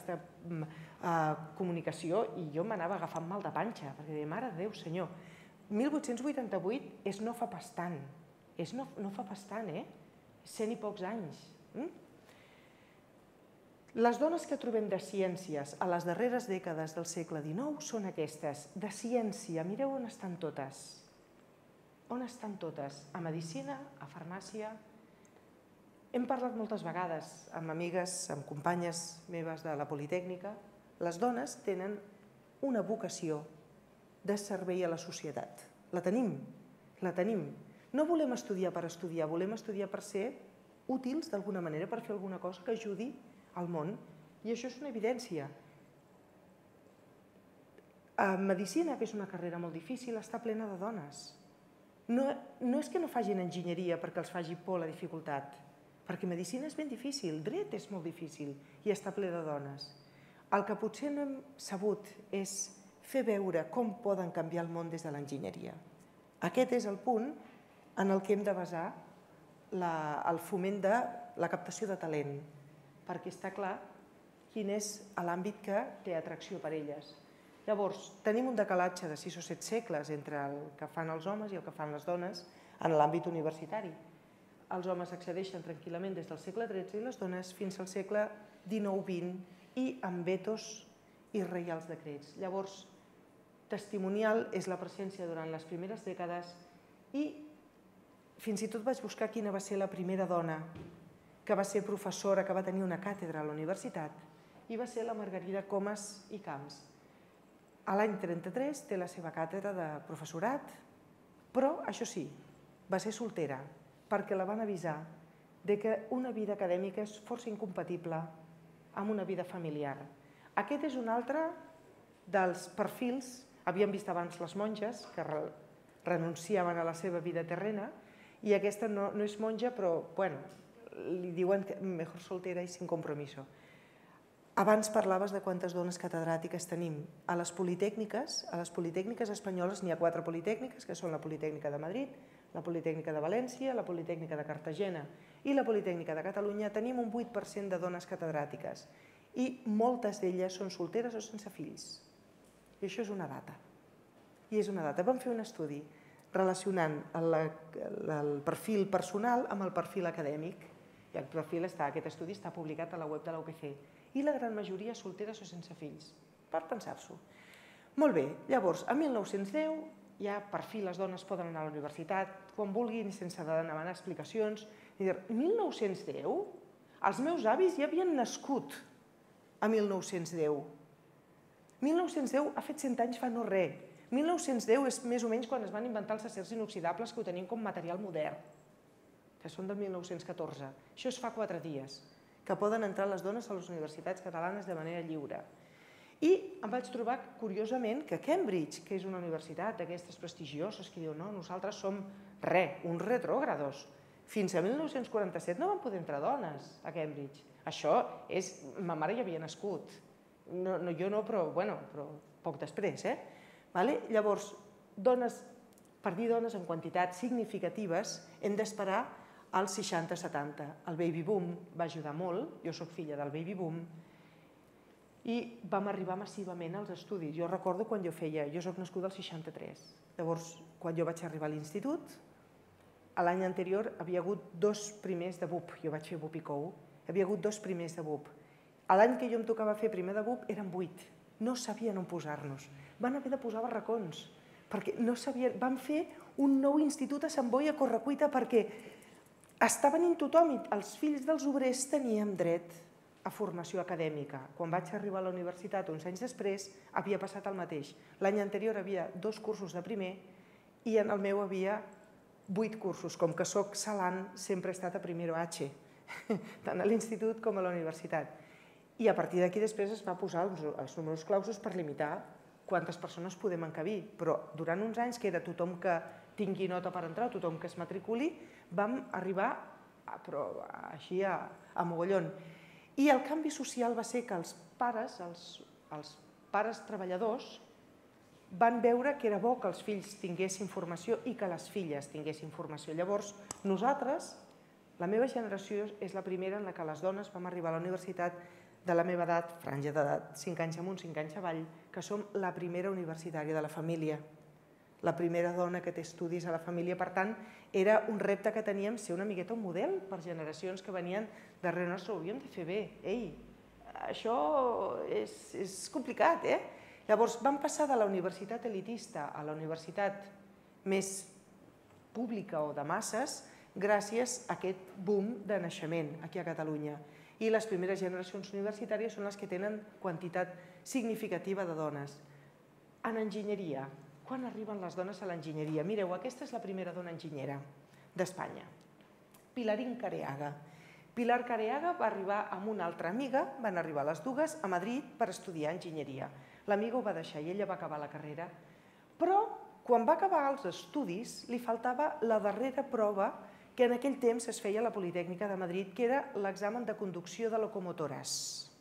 comunicació i jo m'anava agafant mal de panxa, perquè deia, mare de Déu, senyor, mil vuit-cents vuitanta-vuit és no fa pas tant, és no fa pas tant, eh? Cent i pocs anys. Les dones que trobem de ciències a les darreres dècades del segle dinou són aquestes. De ciència, mireu on estan totes. On estan totes? A medicina, a farmàcia. Hem parlat moltes vegades amb amigues, amb companyes meves de la Politècnica. Les dones tenen una vocació de servei a la societat. La tenim, la tenim. No volem estudiar per estudiar, volem estudiar per ser útils d'alguna manera, per fer alguna cosa que ajudi al món, i això és una evidència. Medicina, que és una carrera molt difícil, està plena de dones. No és que no facin enginyeria perquè els faci por la dificultat, perquè medicina és ben difícil, dret és molt difícil i està ple de dones. El que potser no hem sabut és fer veure com poden canviar el món des de l'enginyeria. Aquest és el punt en el que hem de basar el foment de la captació de talent, perquè està clar quin és l'àmbit que té atracció per elles. Llavors, tenim un decalatge de sis o set segles entre el que fan els homes i el que fan les dones en l'àmbit universitari. Els homes accedeixen tranquil·lament des del segle tretze i les dones fins al segle dinou vint i amb vetos i reials decrets. Llavors, testimonial és la presència durant les primeres dècades i fins i tot vaig buscar quina va ser la primera dona que va ser professora, que va tenir una càtedra a la universitat, i va ser la Margarida Comas i Camps. A l'any trenta-tres té la seva càtedra de professorat, però, això sí, va ser soltera, perquè la van avisar que una vida acadèmica és força incompatible amb una vida familiar. Aquest és un altre dels perfils, havíem vist abans les monges, que renunciaven a la seva vida terrena, i aquesta no és monja, però, bueno, li diuen que mejor soltera i sin compromiso. Abans parlaves de quantes dones catedràtiques tenim. A les politècniques, a les politècniques espanyoles n'hi ha quatre politècniques, que són la Politècnica de Madrid, la Politècnica de València, la Politècnica de Cartagena i la Politècnica de Catalunya. Tenim un vuit per cent de dones catedràtiques i moltes d'elles són solteres o sense fills. I això és una data. I és una data. Vam fer un estudi relacionant el perfil personal amb el perfil acadèmic. I el perfil està, aquest estudi està publicat a la web de la U P C. I la gran majoria solteres o sense fills, per pensar-s'ho. Molt bé, llavors, a mil nou-cents deu, ja per fi les dones poden anar a la universitat, quan vulguin, sense demanar explicacions. mil nou-cents deu? Els meus avis ja havien nascut a mil nou-cents deu. mil nou-cents deu ha fet cent anys fa no res. mil nou-cents deu és més o menys quan es van inventar els acers inoxidables que ho tenim com material modern. que són del mil nou-cents catorze. Això es fa quatre dies, que poden entrar les dones a les universitats catalanes de manera lliure. I em vaig trobar, curiosament, que Cambridge, que és una universitat d'aquestes prestigioses, que diu, no, nosaltres som re, uns retrògrados. Fins a mil nou-cents quaranta-set no van poder entrar dones a Cambridge. Això és... Ma mare ja havia nascut. No, no, jo no, però, bueno, però poc després, eh? Vale? Llavors, dones, per dir dones en quantitats significatives, hem d'esperar als seixanta setanta. El baby boom va ajudar molt, jo soc filla del baby boom, i vam arribar massivament als estudis. Jo recordo quan jo feia, jo soc nascuda al seixanta-tres, llavors quan jo vaig arribar a l'institut, l'any anterior havia hagut dos primers de B U P, jo vaig fer B U P i C O U, havia hagut dos primers de B U P. L'any que jo em tocava fer primer de B U P eren vuit, no sabien on posar-nos, van haver de posar barracons, perquè no sabien, van fer un nou institut a Sant Boi a correcuita perquè estaven en tothom i els fills dels obrers teníem dret a formació acadèmica. Quan vaig arribar a la universitat uns anys després havia passat el mateix. L'any anterior havia dos cursos de primer i en el meu havia vuit cursos. Com que soc salant, sempre he estat a primero H, tant a l'institut com a la universitat. I a partir d'aquí després es va posar els números clausos per limitar quantes persones podem encabir. Però durant uns anys, que era tothom que tingui nota per entrar, tothom que es matriculi, vam arribar a, però, així a, a mogollon. I el canvi social va ser que els pares, els, els pares treballadors, van veure que era bo que els fills tinguessin formació i que les filles tinguessin formació. Llavors, nosaltres, la meva generació és la primera en la que les dones vam arribar a la universitat de la meva edat, franja d'edat, cinc anys amunt, cinc anys avall, que som la primera universitària de la família, la primera dona que té estudis a la família. Per tant, era un repte que teníem ser una miqueta un model per generacions que venien darrere nostre. Ho havíem de fer bé. Ei, això és, és complicat, eh? Llavors, vam passar de la universitat elitista a la universitat més pública o de masses gràcies a aquest boom de naixement aquí a Catalunya. I les primeres generacions universitàries són les que tenen quantitat significativa de dones. En enginyeria, quan arriben les dones a l'enginyeria? Mireu, aquesta és la primera dona enginyera d'Espanya, Pilarín Careaga. Pilar Careaga va arribar amb una altra amiga, van arribar les dues a Madrid per estudiar enginyeria. L'amiga ho va deixar i ella va acabar la carrera, però quan va acabar els estudis li faltava la darrera prova que en aquell temps es feia a la Politècnica de Madrid, que era l'examen de conducció de locomotores.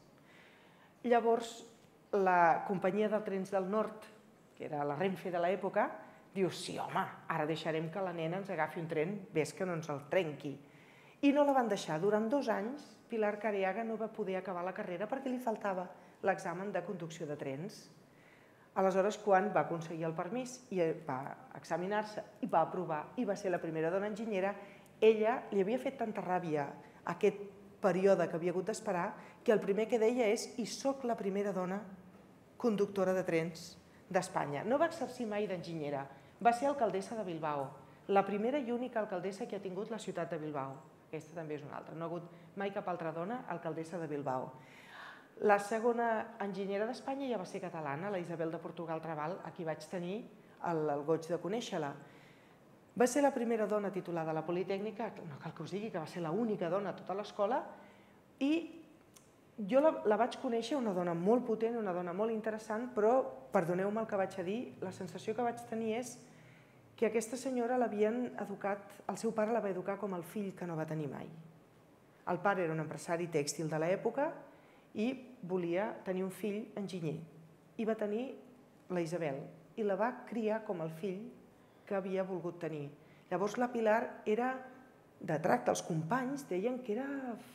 Llavors, la companyia de trens del nord, que era la Renfe de l'època, diu, sí, home, ara deixarem que la nena ens agafi un tren, ves que no ens el trenqui. I no la van deixar. Durant dos anys, Pilar Careaga no va poder acabar la carrera perquè li faltava l'examen de conducció de trens. Aleshores, quan va aconseguir el permís i va examinar-se i va aprovar i va ser la primera dona enginyera, ella li havia fet tanta ràbia aquest període que havia hagut d'esperar que el primer que deia és i soc la primera dona conductora de trens d'Espanya. No va exercir mai d'enginyera, va ser alcaldessa de Bilbao, la primera i única alcaldessa que ha tingut la ciutat de Bilbao. Aquesta també és una altra, no ha hagut mai cap altra dona alcaldessa de Bilbao. La segona enginyera d'Espanya ja va ser catalana, la Isabel de Portugal Trabal, a qui vaig tenir el, el goig de conèixer-la. Va ser la primera dona titulada a la Politècnica, no cal que us digui que va ser l'única dona a tota l'escola, i jo la, la vaig conèixer, una dona molt potent, una dona molt interessant, però, perdoneu-me el que vaig a dir, la sensació que vaig tenir és que aquesta senyora l'havien educat, el seu pare la va educar com el fill que no va tenir mai. El pare era un empresari tèxtil de l'època i volia tenir un fill enginyer. I va tenir la Isabel i la va criar com el fill que havia volgut tenir. Llavors la Pilar era de tracte, els companys deien que era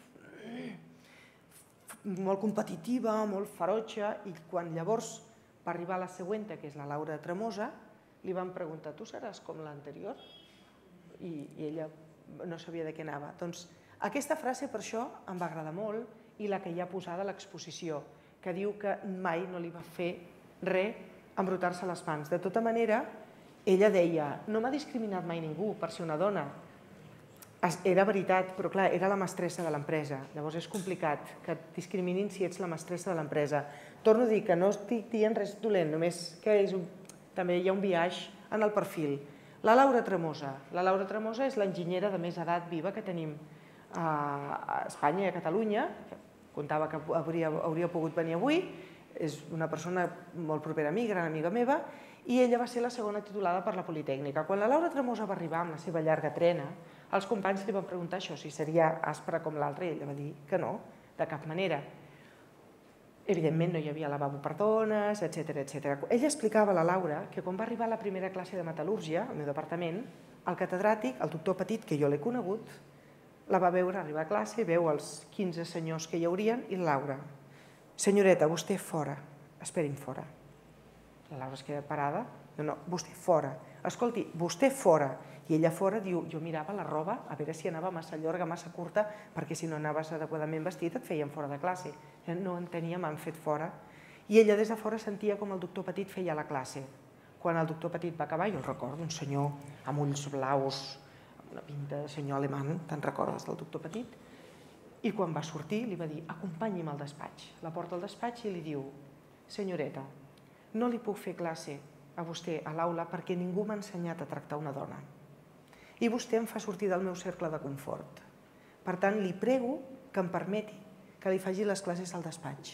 molt competitiva, molt ferotge, i quan llavors va arribar la següenta, que és la Laura Tremosa, li van preguntar, tu seràs com l'anterior? I, I ella no sabia de què anava. Doncs aquesta frase per això em va agradar molt i la que hi ha posada a l'exposició, que diu que mai no li va fer res embrutar-se les mans. De tota manera, ella deia, no m'ha discriminat mai ningú per ser una dona. Era veritat, però clar, era la mestressa de l'empresa. Llavors és complicat que et discriminin si ets la mestressa de l'empresa. Torno a dir que no estic dient res dolent, només que és un, també hi ha un biaix en el perfil. La Laura Tremosa. La Laura Tremosa és l'enginyera de més edat viva que tenim a Espanya i a Catalunya. Contava que hauria pogut venir avui. És una persona molt propera a mi, gran amiga meva, i ella va ser la segona titulada per la Politècnica. Quan la Laura Tremosa va arribar amb la seva llarga trena, els companys li van preguntar això, si seria aspra com l'altra, i ella va dir que no, de cap manera. Evidentment no hi havia lavabo per dones, etcètera, etcètera. Ella explicava a la Laura que quan va arribar a la primera classe de metal·lúrgia, al meu departament, el catedràtic, el doctor Petit, que jo l'he conegut, la va veure arribar a classe, veu els quinze senyors que hi haurien i la Laura: senyoreta, vostè fora, esperi'm fora. La Laura es queda parada: no, no, vostè fora, escolti, vostè fora. I ella fora diu: jo mirava la roba a veure si anava massa llarga, massa curta, perquè si no anaves adequadament vestit et feien fora de classe. No en tenia, m'han fet fora. I ella des de fora sentia com el doctor Petit feia la classe. Quan el doctor Petit va acabar, jo el recordo, un senyor amb ulls blaus, amb una pinta de senyor alemany, te'n recordes del doctor Petit? I quan va sortir li va dir: acompanyi'm al despatx. La porta al despatx i li diu: senyoreta, no li puc fer classe a vostè a l'aula perquè ningú m'ha ensenyat a tractar una dona. I vostè em fa sortir del meu cercle de confort. Per tant, li prego que em permeti que li faci les classes al despatx.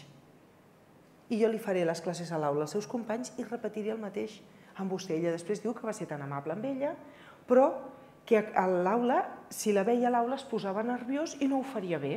I jo li faré les classes a l'aula als seus companys i repetiré el mateix amb vostè. Ella després diu que va ser tan amable amb ella, però que a l'aula, si la veia a l'aula, es posava nerviós i no ho faria bé.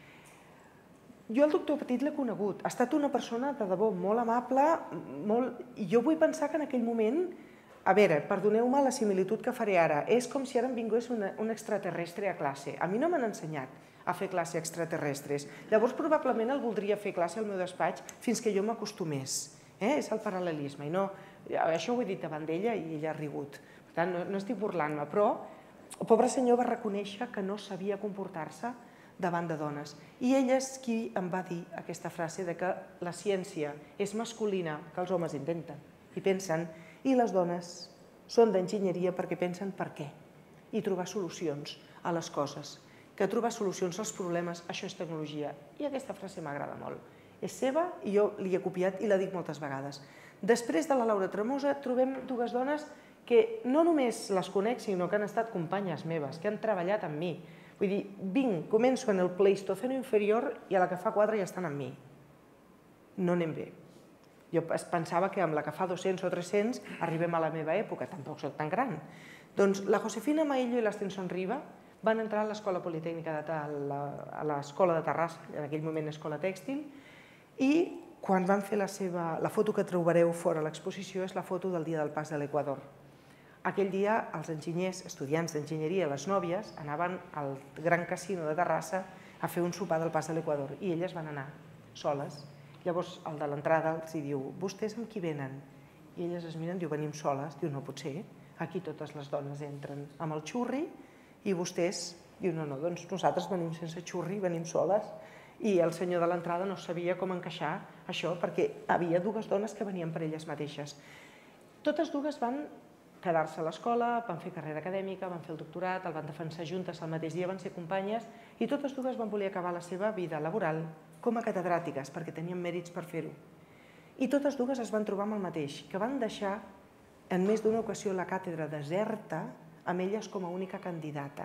Jo el doctor Petit l'he conegut. Ha estat una persona de debò molt amable, i jo vull pensar que en aquell moment, a veure, perdoneu-me la similitud que faré ara, és com si ara em vingués un extraterrestre a classe. A mi no m'han ensenyat a fer classe extraterrestres. Llavors, probablement el voldria fer classe al meu despatx fins que jo m'acostumés. És el paral·lelisme. Això ho he dit davant d'ella i ella ha rigut. Per tant, no estic burlant-me, però el pobre senyor va reconèixer que no sabia comportar-se davant de dones. I ella és qui em va dir aquesta frase de que la ciència és masculina, que els homes inventen i pensen, i les dones són d'enginyeria perquè pensen per què i trobar solucions a les coses. Que trobar solucions als problemes, això és tecnologia. I aquesta frase m'agrada molt. És seva i jo l'hi he copiat i la dic moltes vegades. Després de la Laura Tremosa trobem dues dones que no només les conec, sinó que han estat companyes meves, que han treballat amb mi. Vull dir, vinc, començo en el Pleistoceno inferior i a la que fa quatre ja estan amb mi. No anem bé. Jo pensava que amb la que fa dos-cents o tres-cents arribem a la meva època, tampoc soc tan gran. Doncs la Josefina Maillo i l'Astenson Riba van entrar a l'Escola Politècnica, a l'Escola de Terrassa, en aquell moment Escola Tèxtil, i quan van fer la seva... La foto que trobareu fora a l'exposició és la foto del dia del pas de l'Equador. Aquell dia els enginyers, estudiants d'enginyeria, les nòvies, anaven al gran casino de Terrassa a fer un sopar del pas de l'Equador i elles van anar soles. Llavors el de l'entrada els diu: vostès amb qui venen? I elles es miren, diu: venim soles. Diu: no pot ser, aquí totes les dones entren amb el xurri i vostès, diu: no, no, doncs nosaltres venim sense xurri, venim soles. I el senyor de l'entrada no sabia com encaixar això perquè havia dues dones que venien per elles mateixes. Totes dues van quedar-se a l'escola, van fer carrera acadèmica, van fer el doctorat, el van defensar juntes el mateix dia, van ser companyes i totes dues van voler acabar la seva vida laboral com a catedràtiques, perquè tenien mèrits per fer-ho. I totes dues es van trobar amb el mateix, que van deixar en més d'una ocasió la càtedra deserta amb elles com a única candidata.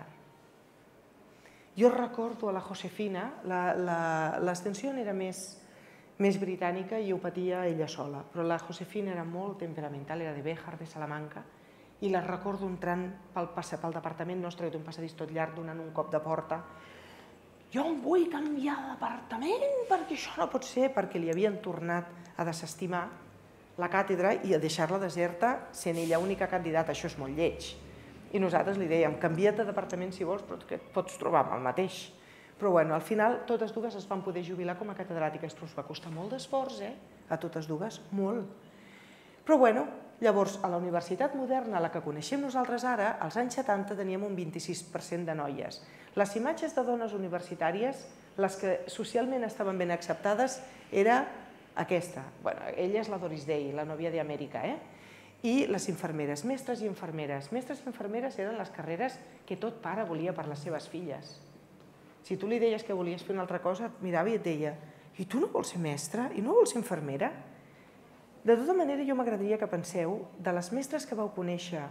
Jo recordo a la Josefina, l'extensió era més britànica i ho patia ella sola, però la Josefina era molt temperamental, era de Béjar, de Salamanca, i la recordo entrant pel departament nostre, d'un passadís tot llarg, donant un cop de porta. Jo em vull canviar d'apartament perquè això no pot ser, perquè li havien tornat a desestimar la càtedra i a deixar-la deserta sent ella única candidata. Això és molt lleig. I nosaltres li dèiem: canvia't de departament si vols, però et pots trobar amb el mateix. Però bueno, al final totes dues es van poder jubilar com a catedràtiques, però us va costar molt d'esforç, eh? A totes dues, molt. Però bueno, llavors a la universitat moderna, la que coneixem nosaltres ara, als anys setanta teníem un vint-i-sis per cent de noies. Les imatges de dones universitàries, les que socialment estaven ben acceptades, era aquesta. Bueno, ella és la Doris Day, la nòvia d'Amèrica, eh? I les infermeres, mestres i infermeres. Mestres i infermeres eren les carreres que tot pare volia per les seves filles. Si tu li deies que volies fer una altra cosa, et mirava i et deia: i tu no vols ser mestra? I no vols ser infermera? De tota manera, jo m'agradaria que penseu de les mestres que vau conèixer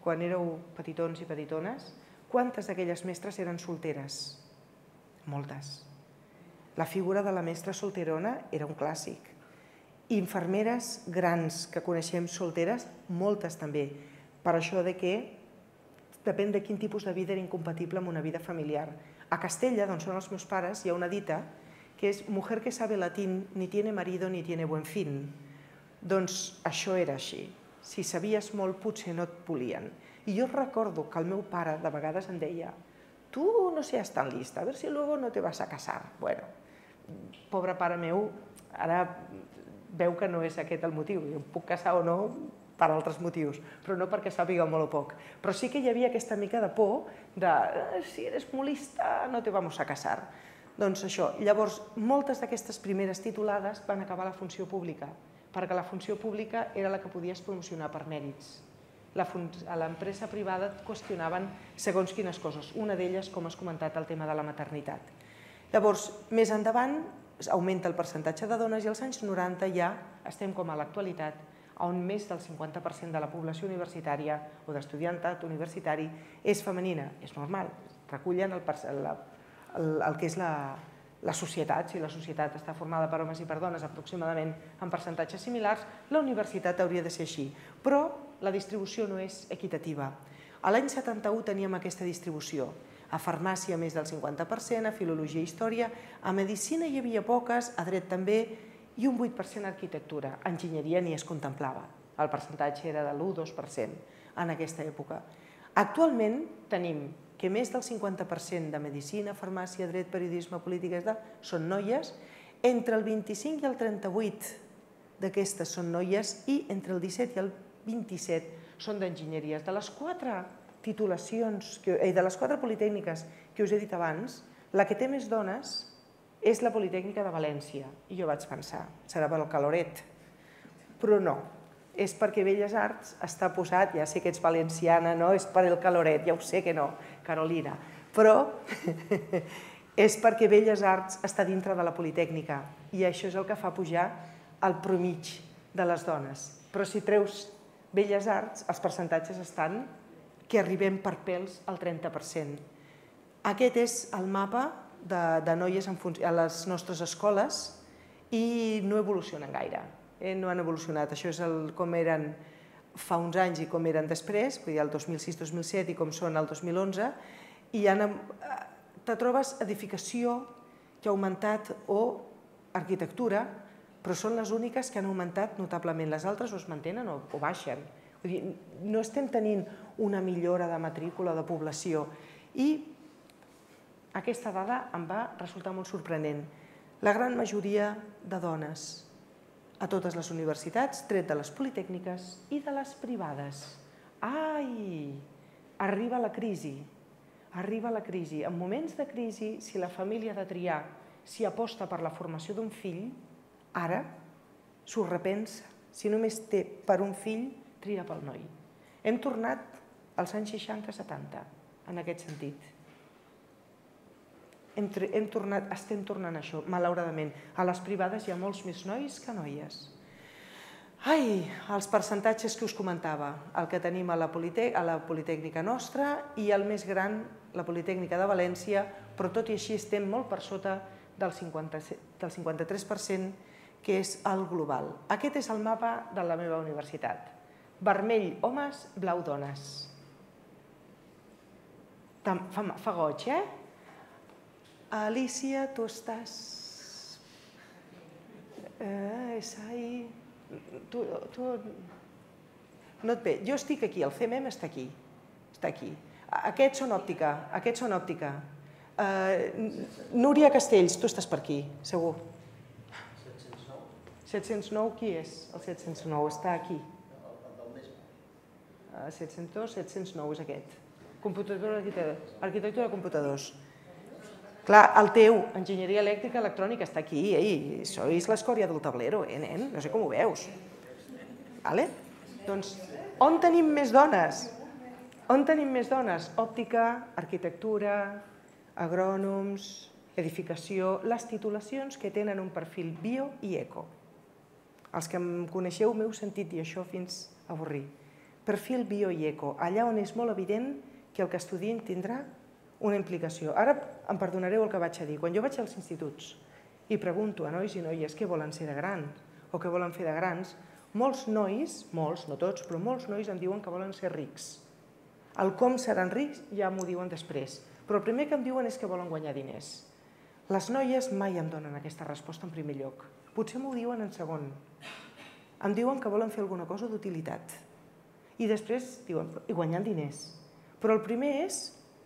quan éreu petitons i petitones, quantes d'aquelles mestres eren solteres? Moltes. La figura de la mestra solterona era un clàssic. Infermeres grans que coneixem solteres, moltes també. Per això de que depèn de quin tipus de vida era incompatible amb una vida familiar. A Castella, d'on són els meus pares, hi ha una dita que és «mujer que sabe latín ni tiene marido ni tiene buen fin». Doncs això era així. Si sabies molt, potser no et volien. I jo recordo que el meu pare de vegades em deia «tu no seas tan lista, a ver si luego no te vas a casar». Bueno, pobre pare meu, ara veu que no és aquest el motiu. Jo em puc casar o no per altres motius, però no perquè sàpiga molt o poc. Però sí que hi havia aquesta mica de por de «si eres molt lista, no te vamos a casar». Doncs això. Llavors, moltes d'aquestes primeres titulades van acabar a la funció pública, perquè la funció pública era la que podies promocionar per mèrits. A l'empresa privada et qüestionaven segons quines coses, una d'elles, com has comentat, el tema de la maternitat. Llavors, més endavant, augmenta el percentatge de dones i als anys noranta ja estem com a l'actualitat, on més del cinquanta per cent de la població universitària o d'estudiantat universitari és femenina. És normal, recullen el, el, el que és la, la societat. Si la societat està formada per homes i per dones aproximadament en percentatges similars, la universitat hauria de ser així. Però la distribució no és equitativa. A l'any setanta-u teníem aquesta distribució. A farmàcia més del cinquanta per cent, a filologia i història, a medicina hi havia poques, a dret també, i un vuit per cent a arquitectura. A enginyeria ni es contemplava. El percentatge era de l'u coma dos per cent en aquesta època. Actualment tenim que més del cinquanta per cent de medicina, farmàcia, dret, periodisme, polítiques, són noies, entre el vint-i-cinc i el trenta-vuit d'aquestes són noies i entre el disset i el vint-i-set són d'enginyeries. De les quatre titulacions, de les quatre politècniques que us he dit abans, la que té més dones és la Politècnica de València. I jo vaig pensar, serà per el caloret. Però no, és perquè Belles Arts està posat, ja sé que ets valenciana, no? És per el caloret, ja ho sé que no, Carolina. Però és perquè Belles Arts està dintre de la Politècnica i això és el que fa pujar el promig de les dones. Però si treus Belles Arts, els percentatges estan que arribem per pèls al trenta per cent. Aquest és el mapa de noies a les nostres escoles i no evolucionen gaire, no han evolucionat. Això és com eren fa uns anys i com eren després, vull dir, el dos mil sis dos mil set i com són el dos mil onze, i te trobes edificació que ha augmentat o arquitectura, però són les úniques que han augmentat notablement. Les altres o es mantenen o baixen. Vull dir, no estem tenint una millora de matrícula de població i aquesta dada em va resultar molt sorprenent. La gran majoria de dones a totes les universitats, tret de les politècniques i de les privades. Ai! Arriba la crisi. Arriba la crisi. En moments de crisi, si la família ha de triar si aposta per la formació d'un fill, ara s'ho repensa. Si només té per un fill, tria pel noi. Hem tornat als anys seixanta setanta, en aquest sentit. Hem tornat, estem tornant a això, malauradament. A les privades hi ha molts més nois que noies. Ai, els percentatges que us comentava, el que tenim a la Politècnica nostra i el més gran, la Politècnica de València, però tot i així estem molt per sota del cinquanta-tres per cent, que és el global. Aquest és el mapa de la meva universitat. Vermell, homes, blau, dones. Fa goig, eh? Alicia, tu estàs... És ahí... Tu... No et ve. Jo estic aquí, el C M E M està aquí. Està aquí. Aquests són òptica, aquests són òptica. Núria Castells, tu estàs per aquí, segur. set-cents nou. set-cents nou, qui és? El set-cents nou està aquí. set-cents dos, set-cents nou és aquest. Computadora, arquitectura de computadors. Clar, el teu, enginyeria elèctrica electrònica, està aquí. Ei, sois l'escòria del tablero, eh, nen? No sé com ho veus. Vale? Doncs, on tenim més dones? On tenim més dones? Òptica, arquitectura, agrònoms, edificació, les titulacions que tenen un perfil bio i eco. Els que em coneixeu m'heu sentit dir això fins a avorrir. perfil bio i eco, allà on és molt evident que el que estudien tindrà una implicació. Ara em perdonareu el que vaig a dir. Quan jo vaig als instituts i pregunto a nois i noies què volen ser de grans o què volen fer de grans, molts nois, molts, no tots, però molts nois em diuen que volen ser rics. El com seran rics ja m'ho diuen després, però el primer que em diuen és que volen guanyar diners. Les noies mai em donen aquesta resposta en primer lloc. Potser m'ho diuen en segon. Em diuen que volen fer alguna cosa d'utilitat. I després diuen, i guanyant diners. Però el primer és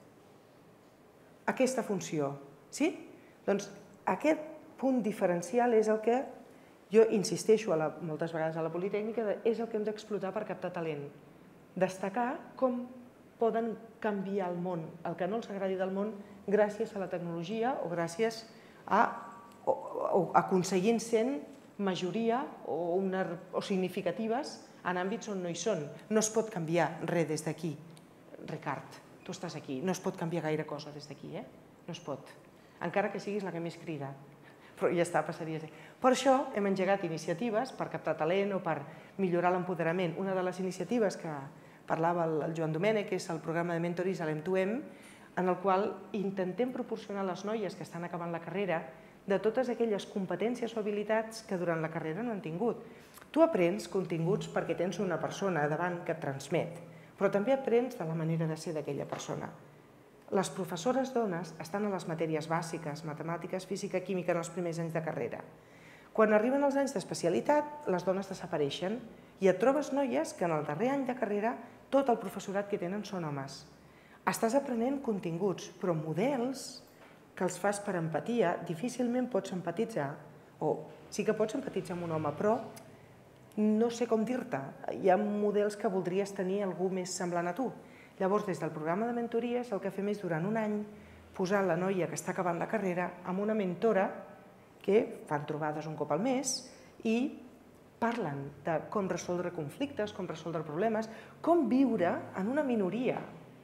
aquesta funció. Sí? Doncs aquest punt diferencial és el que jo insisteixo moltes vegades a la Politècnica, és el que hem d'explotar per captar talent. Destacar com poden canviar el món, el que no els agradi del món, gràcies a la tecnologia o gràcies a aconseguint sent majoria o significatives en àmbits on no hi són. No es pot canviar res des d'aquí. Ricard, tu estàs aquí. No es pot canviar gaire cosa des d'aquí, eh? No es pot. Encara que siguis la que més crida. Però ja està, passaria a ser. Per això hem engegat iniciatives per captar talent o per millorar l'empoderament. Una de les iniciatives que parlava el Joan Domènech és el programa de mentoris a l'M dos M, en el qual intentem proporcionar a les noies que estan acabant la carrera de totes aquelles competències o habilitats que durant la carrera no han tingut. Tu aprens continguts perquè tens una persona davant que et transmet, però també aprens de la manera de ser d'aquella persona. Les professores dones estan a les matèries bàsiques, matemàtiques, física, química en els primers anys de carrera. Quan arriben els anys d'especialitat, les dones desapareixen i et trobes noies que en el darrer any de carrera tot el professorat que tenen són homes. Estàs aprenent continguts, però models que els fas per empatia, difícilment pots empatitzar, o sí que pots empatitzar amb un home, però no sé com dir-te. Hi ha models que voldries tenir algú més semblant a tu. Llavors, des del programa de mentories, el que fem és, durant un any, posar la noia que està acabant la carrera amb una mentora que fan trobades un cop al mes i parlen de com resoldre conflictes, com resoldre problemes, com viure en una minoria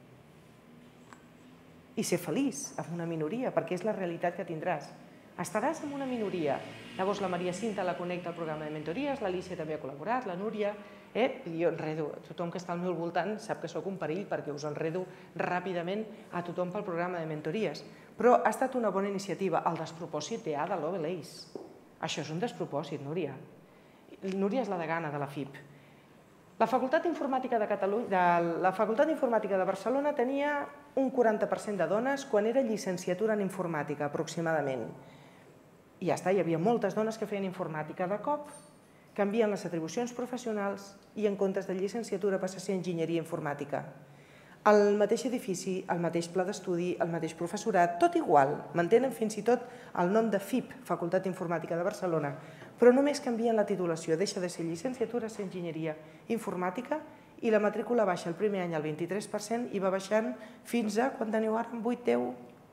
i ser feliç en una minoria, perquè és la realitat que tindràs. Estaràs en una minoria. Llavors la Maria Cinta la connecta al programa de mentories, l'Alícia també ha col·laborat, la Núria, i jo enredo. Tothom que està al meu voltant sap que sóc un perill perquè us enredo ràpidament a tothom pel programa de mentories. Però ha estat una bona iniciativa. El despropòsit de Ada Lovelace. Això és un despropòsit, Núria. Núria és la degana de la F I P. La Facultat d'Informàtica de Catalunya, la Facultat d'Informàtica de Barcelona tenia un quaranta per cent de dones quan era llicenciatura en informàtica, aproximadament. I ja està, hi havia moltes dones que feien informàtica. De cop canvien les atribucions professionals i en comptes de llicenciatura passa a ser enginyeria informàtica. El mateix edifici, el mateix pla d'estudi, el mateix professorat, tot igual. Mantenen fins i tot el nom de F I P, Facultat d'Informàtica de Barcelona, però només canvien la titulació. Deixa de ser llicenciatura a ser enginyeria informàtica i la matrícula baixa el primer any al vint-i-tres per cent i va baixant fins a, quan teniu ara, vuit, deu?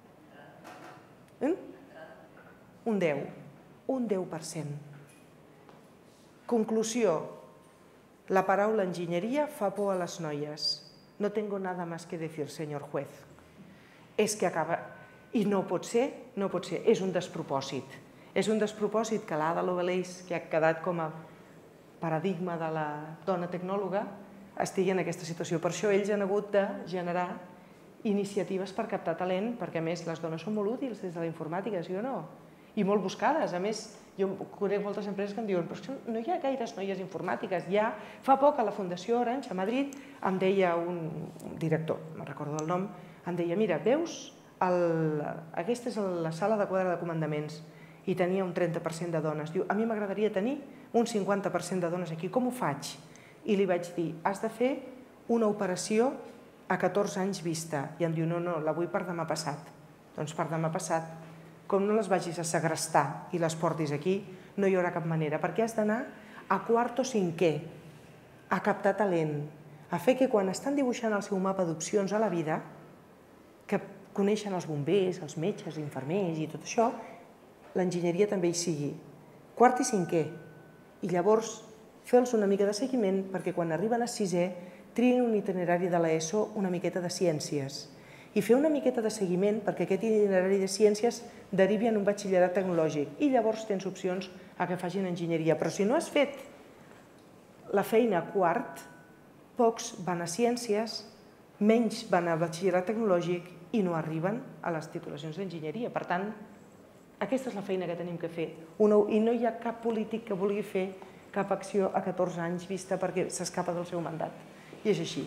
Un deu. Un deu per cent. Conclusió. La paraula enginyeria fa por a les noies. No tengo nada más que decir, señor juez. És que acaba... I no pot ser, no pot ser. És un despropòsit. És un despropòsit que l'Ada Lovelace, que ha quedat com a paradigma de la dona tecnòloga, estigui en aquesta situació. Per això ells han hagut de generar iniciatives per captar talent, perquè a més les dones són molt útils des de la informàtica, sí o no? I molt buscades. A més, jo conec moltes empreses que em diuen però no hi ha gaires noies informàtiques. Ja fa poc a la Fundació Orange, a Madrid, em deia un director, no recordo el nom, em deia, mira, veus, aquesta és la sala de quadre de comandaments i tenia un trenta per cent de dones. Diu, a mi m'agradaria tenir un cinquanta per cent de dones aquí, com ho faig? I li vaig dir, has de fer una operació a catorze anys vista. I em diu, no, no, la vull per demà passat. Doncs per demà passat, com no les vagis a segrestar i les portis aquí, no hi haurà cap manera, perquè has d'anar a quart o cinquè, a captar talent, a fer que quan estan dibuixant el seu mapa d'opcions a la vida, que coneixen els bombers, els metges, infermers i tot això, l'enginyeria també hi sigui. Quart i cinquè. I llavors fer-los una mica de seguiment perquè quan arriben a sisè triïn un itinerari de l'ESO una miqueta de ciències. I fer una miqueta de seguiment perquè aquest itinerari de ciències derivi en un batxillerat tecnològic. I llavors tens opcions a que facin enginyeria. Però si no has fet la feina a quart, pocs van a ciències, menys van a batxillerat tecnològic i no arriben a les titulacions d'enginyeria. Per tant, aquesta és la feina que tenim que fer. I no hi ha cap polític que vulgui fer cap acció a catorze anys vista perquè s'escapa del seu mandat. I és així.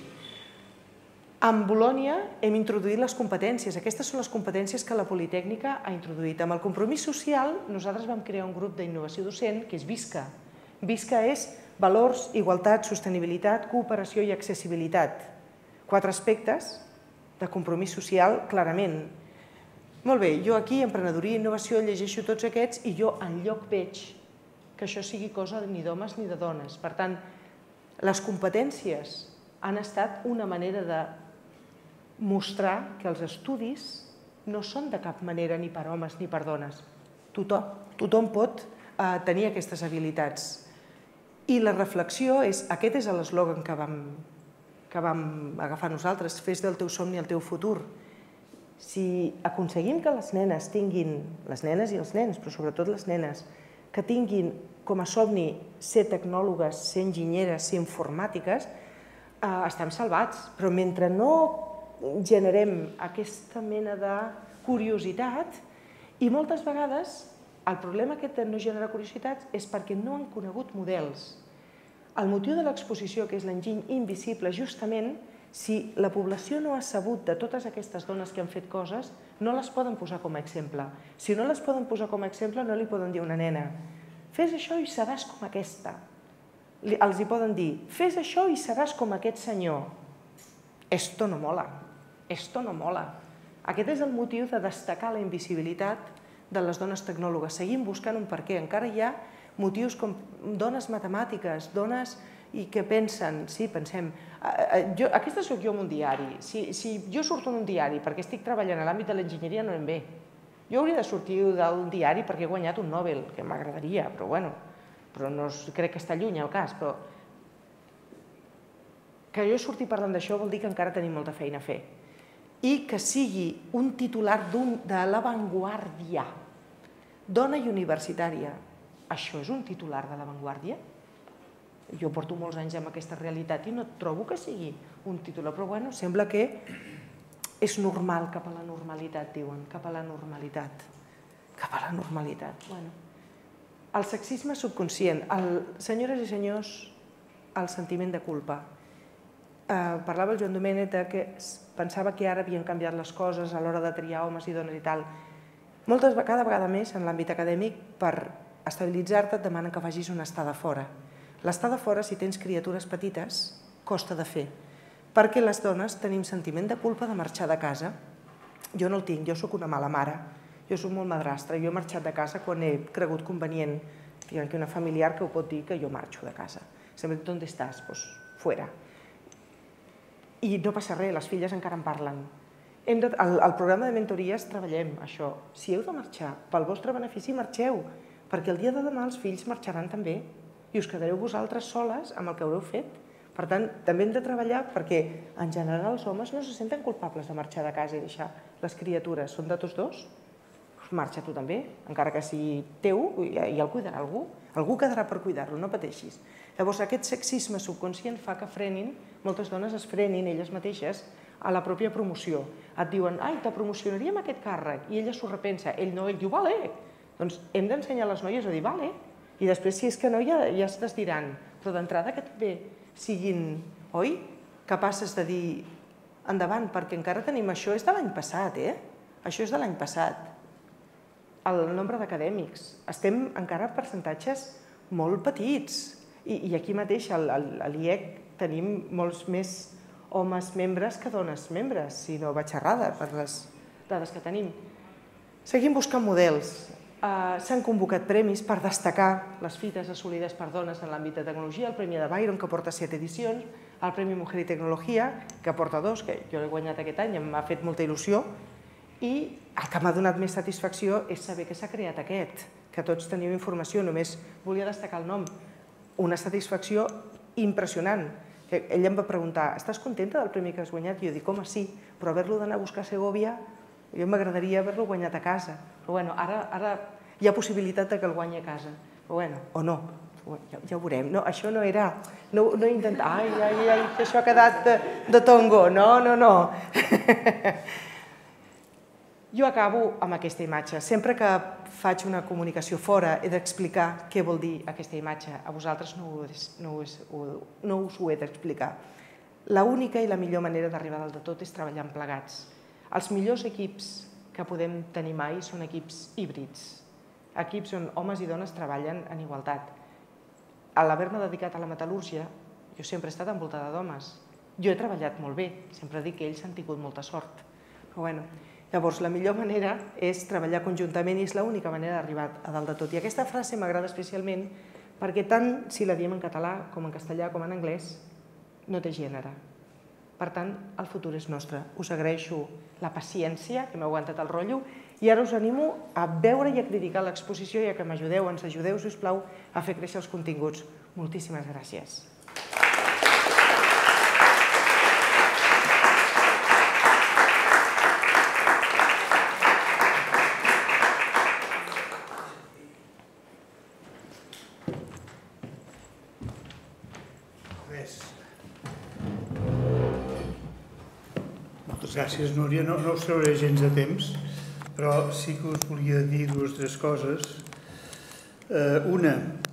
Amb Bolonya hem introduït les competències. Aquestes són les competències que la Politècnica ha introduït. Amb el compromís social, nosaltres vam crear un grup d'innovació docent que és VISCA. VISCA és valors, igualtat, sostenibilitat, cooperació i accessibilitat. Quatre aspectes de compromís social, clarament. Molt bé, jo aquí, emprenedoria i innovació, llegeixo tots aquests i jo enlloc veig que això sigui cosa ni d'homes ni de dones. Per tant, les competències han estat una manera de mostrar que els estudis no són de cap manera ni per homes ni per dones. Tothom, tothom pot eh, tenir aquestes habilitats. I la reflexió és, aquest és l'eslògan que vam, que vam agafar nosaltres, fes del teu somni el teu futur. Si aconseguim que les nenes tinguin, les nenes i els nens, però sobretot les nenes, que tinguin com a somni ser tecnòlogues, ser enginyeres, ser informàtiques, eh, estem salvats. Però mentre no generem aquesta mena de curiositat, i moltes vegades el problema aquest de no generar curiositats és perquè no han conegut models. El motiu de l'exposició, que és l'enginy invisible, justament, si la població no ha sabut de totes aquestes dones que han fet coses, no les poden posar com a exemple. Si no les poden posar com a exemple, no li poden dir a una nena fes això i seràs com aquesta. Els hi poden dir fes això i seràs com aquest senyor. Esto no mola. Esto no mola. Aquest és el motiu de destacar la invisibilitat de les dones tecnòlogues. Seguim buscant un per què. Encara hi ha motius com dones matemàtiques, dones i que pensen, sí, pensem, aquesta soc jo en un diari, si jo surto en un diari perquè estic treballant a l'àmbit de l'enginyeria no em ve. Jo hauria de sortir d'un diari perquè he guanyat un Nobel, que m'agradaria, però bueno, però no crec que està lluny el cas, però que jo surti parlant d'això vol dir que encara tenim molta feina a fer. I que sigui un titular de l'avantguàrdia, dona i universitària. Això és un titular de l'avantguàrdia? Jo porto molts anys amb aquesta realitat i no trobo que sigui un titular, però bueno, sembla que és normal cap a la normalitat, diuen, cap a la normalitat. Cap a la normalitat. El sexisme subconscient. Senyores i senyors, el sentiment de culpa. Parlava el Joan Domènech que pensava que ara havien canviat les coses a l'hora de triar homes i dones i tal. Moltes, cada vegada més en l'àmbit acadèmic, per estabilitzar-te et demanen que facis una estada fora. L'estada fora, si tens criatures petites, costa de fer, perquè les dones tenim sentiment de culpa de marxar de casa. Jo no el tinc, jo sóc una mala mare, jo sóc molt madrastra, jo he marxat de casa quan he cregut convenient, diguem que una familiar que ho pot dir que jo marxo de casa. Sempre dic, ¿dónde estás? Pues fuera. I no passa res, les filles encara en parlen. Al programa de mentories treballem això. Si heu de marxar pel vostre benefici, marxeu, perquè el dia de demà els fills marxaran també i us quedareu vosaltres soles amb el que haureu fet. Per tant, també hem de treballar perquè, en general, els homes no se senten culpables de marxar de casa i deixar les criatures. Són de tots dos? Marxa tu també, encara que sigui teu, i el cuidarà algú. Algú quedarà per cuidar-lo, no pateixis. Llavors, aquest sexisme subconscient fa que frenin, moltes dones es frenin elles mateixes a la pròpia promoció. Et diuen, ai, te promocionaríem aquest càrrec, i ella s'ho repensa. Ell no, ell diu, vale. Doncs hem d'ensenyar a les noies a dir, vale. I després, si és que no, ja es desdiran. Però d'entrada que també siguin, oi, capaces de dir endavant, perquè encara tenim, això és de l'any passat, eh? Això és de l'any passat. El nombre d'acadèmics. Estem encara en percentatges molt petits. I aquí mateix, a l'I E C, tenim molts més homes membres que dones membres, si no vaig errada per les dades que tenim. Seguim buscant models. S'han convocat premis per destacar les fites assolides per dones en l'àmbit de tecnologia, el Premi de Byron, que porta set edicions, el Premi Mujer i Tecnologia, que porta dos, que jo l'he guanyat aquest any, m'ha fet molta il·lusió, i el que m'ha donat més satisfacció és saber que s'ha creat aquest, que tots teniu informació, només volia destacar el nom. Una satisfacció impressionant. Ella em va preguntar, estàs contenta del premi que has guanyat? I jo dic, home, sí, però haver-lo d'anar a buscar a Segòvia, jo m'agradaria haver-lo guanyat a casa. Però bueno, ara hi ha possibilitat que el guanyi a casa. Però bueno, o no. ja ho veurem. Això no era... No he intentat... Ai, ai, ai, que això ha quedat de tongo. No, no, no. Jo acabo amb aquesta imatge. Sempre que faig una comunicació fora he d'explicar què vol dir aquesta imatge. A vosaltres no us ho he d'explicar. L'única i la millor manera d'arribar dalt de tot és treballant plegats. Els millors equips que podem tenir mai són equips híbrids, equips on homes i dones treballen en igualtat. A l'haver-me dedicat a la metal·lúrgia, jo sempre he estat envoltada d'homes. Jo he treballat molt bé, sempre dic que ells han tingut molta sort. Llavors, la millor manera és treballar conjuntament i és l'única manera d'arribar a dalt de tot. I aquesta frase m'agrada especialment perquè tant si la diem en català com en castellà com en anglès, no té gènere. Per tant, el futur és nostre. Us agraeixo la paciència, que m'heu aguantat el rotllo, i ara us animo a veure i a criticar l'exposició i a que m'ajudeu, ens ajudeu, sisplau, a fer créixer els continguts. Moltíssimes gràcies. Gràcies, Núria. No us trauré gens de temps, però sí que us volia dir dues o tres coses. Una,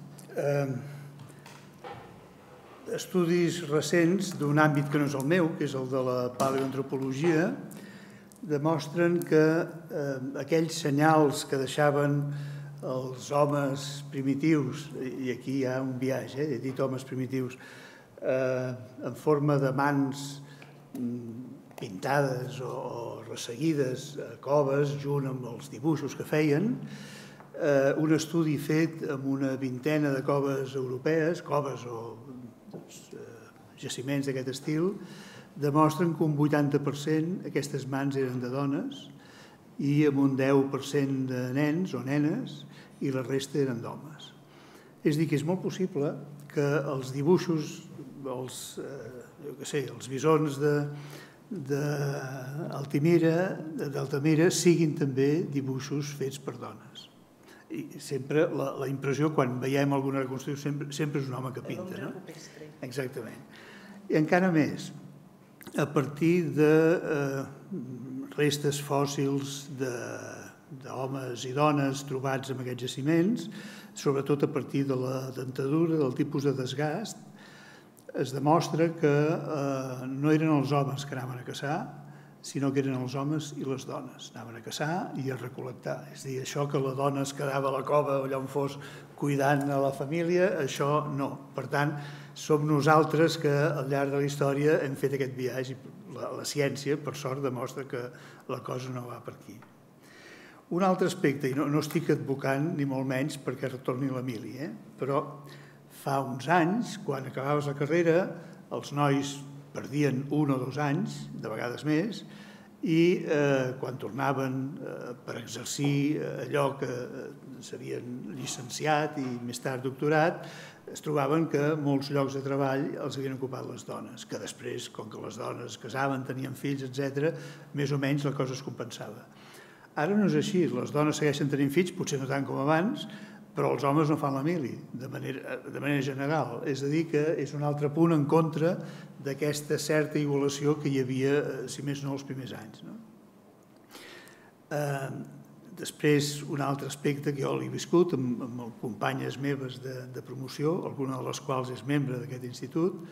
estudis recents d'un àmbit que no és el meu, que és el de la paleoantropologia, demostren que aquells senyals que deixaven els homes primitius, i aquí hi ha un viatge, he dit homes primitius, en forma de mans pintades o resseguides a coves, junt amb els dibuixos que feien. Un estudi fet amb una vintena de coves europees, coves o jaciments d'aquest estil, demostren que un vuitanta per cent aquestes mans eren de dones i amb un deu per cent de nens o nenes i la resta eren d'homes. És a dir, que és molt possible que els dibuixos, els bisons de d'Altamira siguin també dibuixos fets per dones. I sempre la impressió, quan veiem alguna reconstrucció, sempre és un home que pinta, no? Exactament. I encara més, a partir de restes fòssils d'homes i dones trobats en aquests jaciments, sobretot a partir de la dentadura, del tipus de desgast, es demostra que no eren els homes que anaven a caçar, sinó que eren els homes i les dones. Anaven a caçar i a recol·lectar. És a dir, això que la dona es quedava a la cova allà on fos cuidant a la família, això no. Per tant, som nosaltres que al llarg de la història hem fet aquest viatge i la ciència, per sort, demostra que la cosa no va per aquí. Un altre aspecte, i no estic advocant ni molt menys perquè retorni l'Emili, però fa uns anys, quan acabaves la carrera, els nois perdien un o dos anys, de vegades més, i quan tornaven per exercir allò que s'havien llicenciat i més tard doctorat, es trobaven que molts llocs de treball els havien ocupat les dones, que després, com que les dones es casaven, tenien fills, etcètera, més o menys la cosa es compensava. Ara no és així, les dones segueixen tenint fills, potser no tant com abans, però els homes no fan la mili, de manera general. És a dir, que és un altre punt en contra d'aquesta certa igualació que hi havia, si més no, els primers anys. Després, un altre aspecte que jo l'he viscut amb companyes meves de promoció, alguna de les quals és membre d'aquest institut,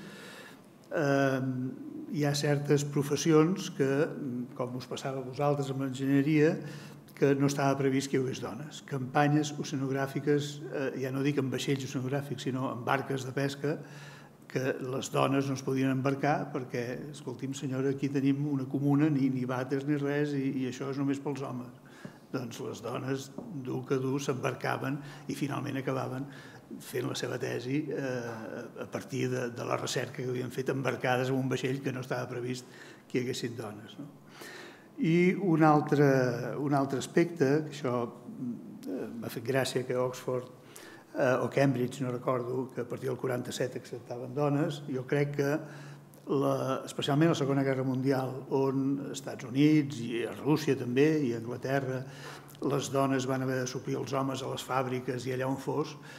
hi ha certes professions que, com us passava a vosaltres amb l'enginyeria, que no estava previst que hi hagués dones. Campanyes oceanogràfiques, ja no dic en vaixells oceanogràfics, sinó en barques de pesca, que les dones no es podien embarcar perquè, escolti'm senyora, aquí tenim una comuna, ni vàters ni res, i això és només pels homes. Doncs les dones, dur que dur, s'embarcaven i finalment acabaven fent la seva tesi a partir de la recerca que havien fet embarcades en un vaixell que no estava previst que hi haguessin dones. I un altre aspecte, que això m'ha fet gràcia que Oxford o Cambridge, no recordo, que a partir del quaranta-set acceptaven dones, jo crec que, especialment a la Segona Guerra Mundial, on als Estats Units i a Rússia també i a Anglaterra les dones van haver de suplir els homes a les fàbriques i allà on fos,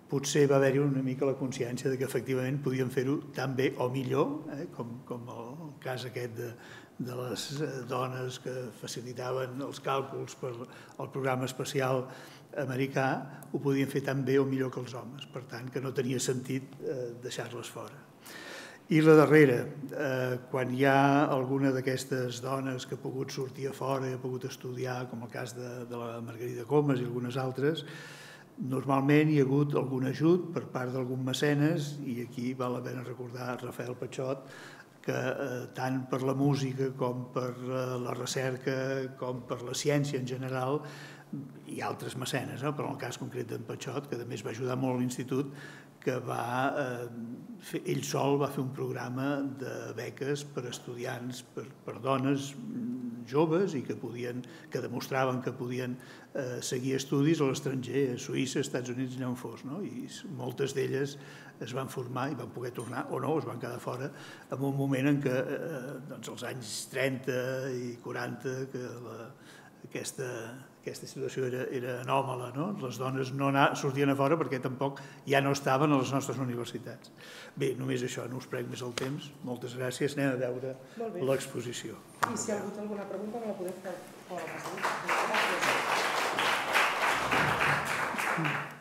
potser va haver-hi una mica la consciència de que efectivament podien fer-ho tan bé o millor, eh, com, com el cas aquest de, de les dones que facilitaven els càlculs per al programa espacial americà, ho podien fer tan bé o millor que els homes, per tant que no tenia sentit eh, deixar-les fora. I la darrera, eh, quan hi ha alguna d'aquestes dones que ha pogut sortir a fora i ha pogut estudiar, com el cas de, de la Margarida Comas i algunes altres, normalment hi ha hagut algun ajut per part d'algun mecenes, i aquí val la pena recordar Rafael Patxot, que eh, tant per la música com per eh, la recerca com per la ciència en general hi ha altres mecenes, eh? Però en el cas concret d'en Patxot, que a més va ajudar molt l'Institut, que va, eh, fer, ell sol va fer un programa de beques per estudiants, per, per dones joves i que podien, que demostraven que podien eh, seguir estudis a l'estranger, a Suïssa, als Estats Units, allà on fos, no? I moltes d'elles es van formar i van poder tornar, o no, es van quedar fora, en un moment en què, eh, doncs, als anys trenta i quaranta, que la, aquesta, aquesta situació era, era anòmala, no? Les dones no anar, sortien a fora perquè tampoc ja no estaven a les nostres universitats. Bé, només això, no us prec més el temps. Moltes gràcies, anem a veure l'exposició. I si ha hagut alguna pregunta me la podeu fer fora. Gràcies.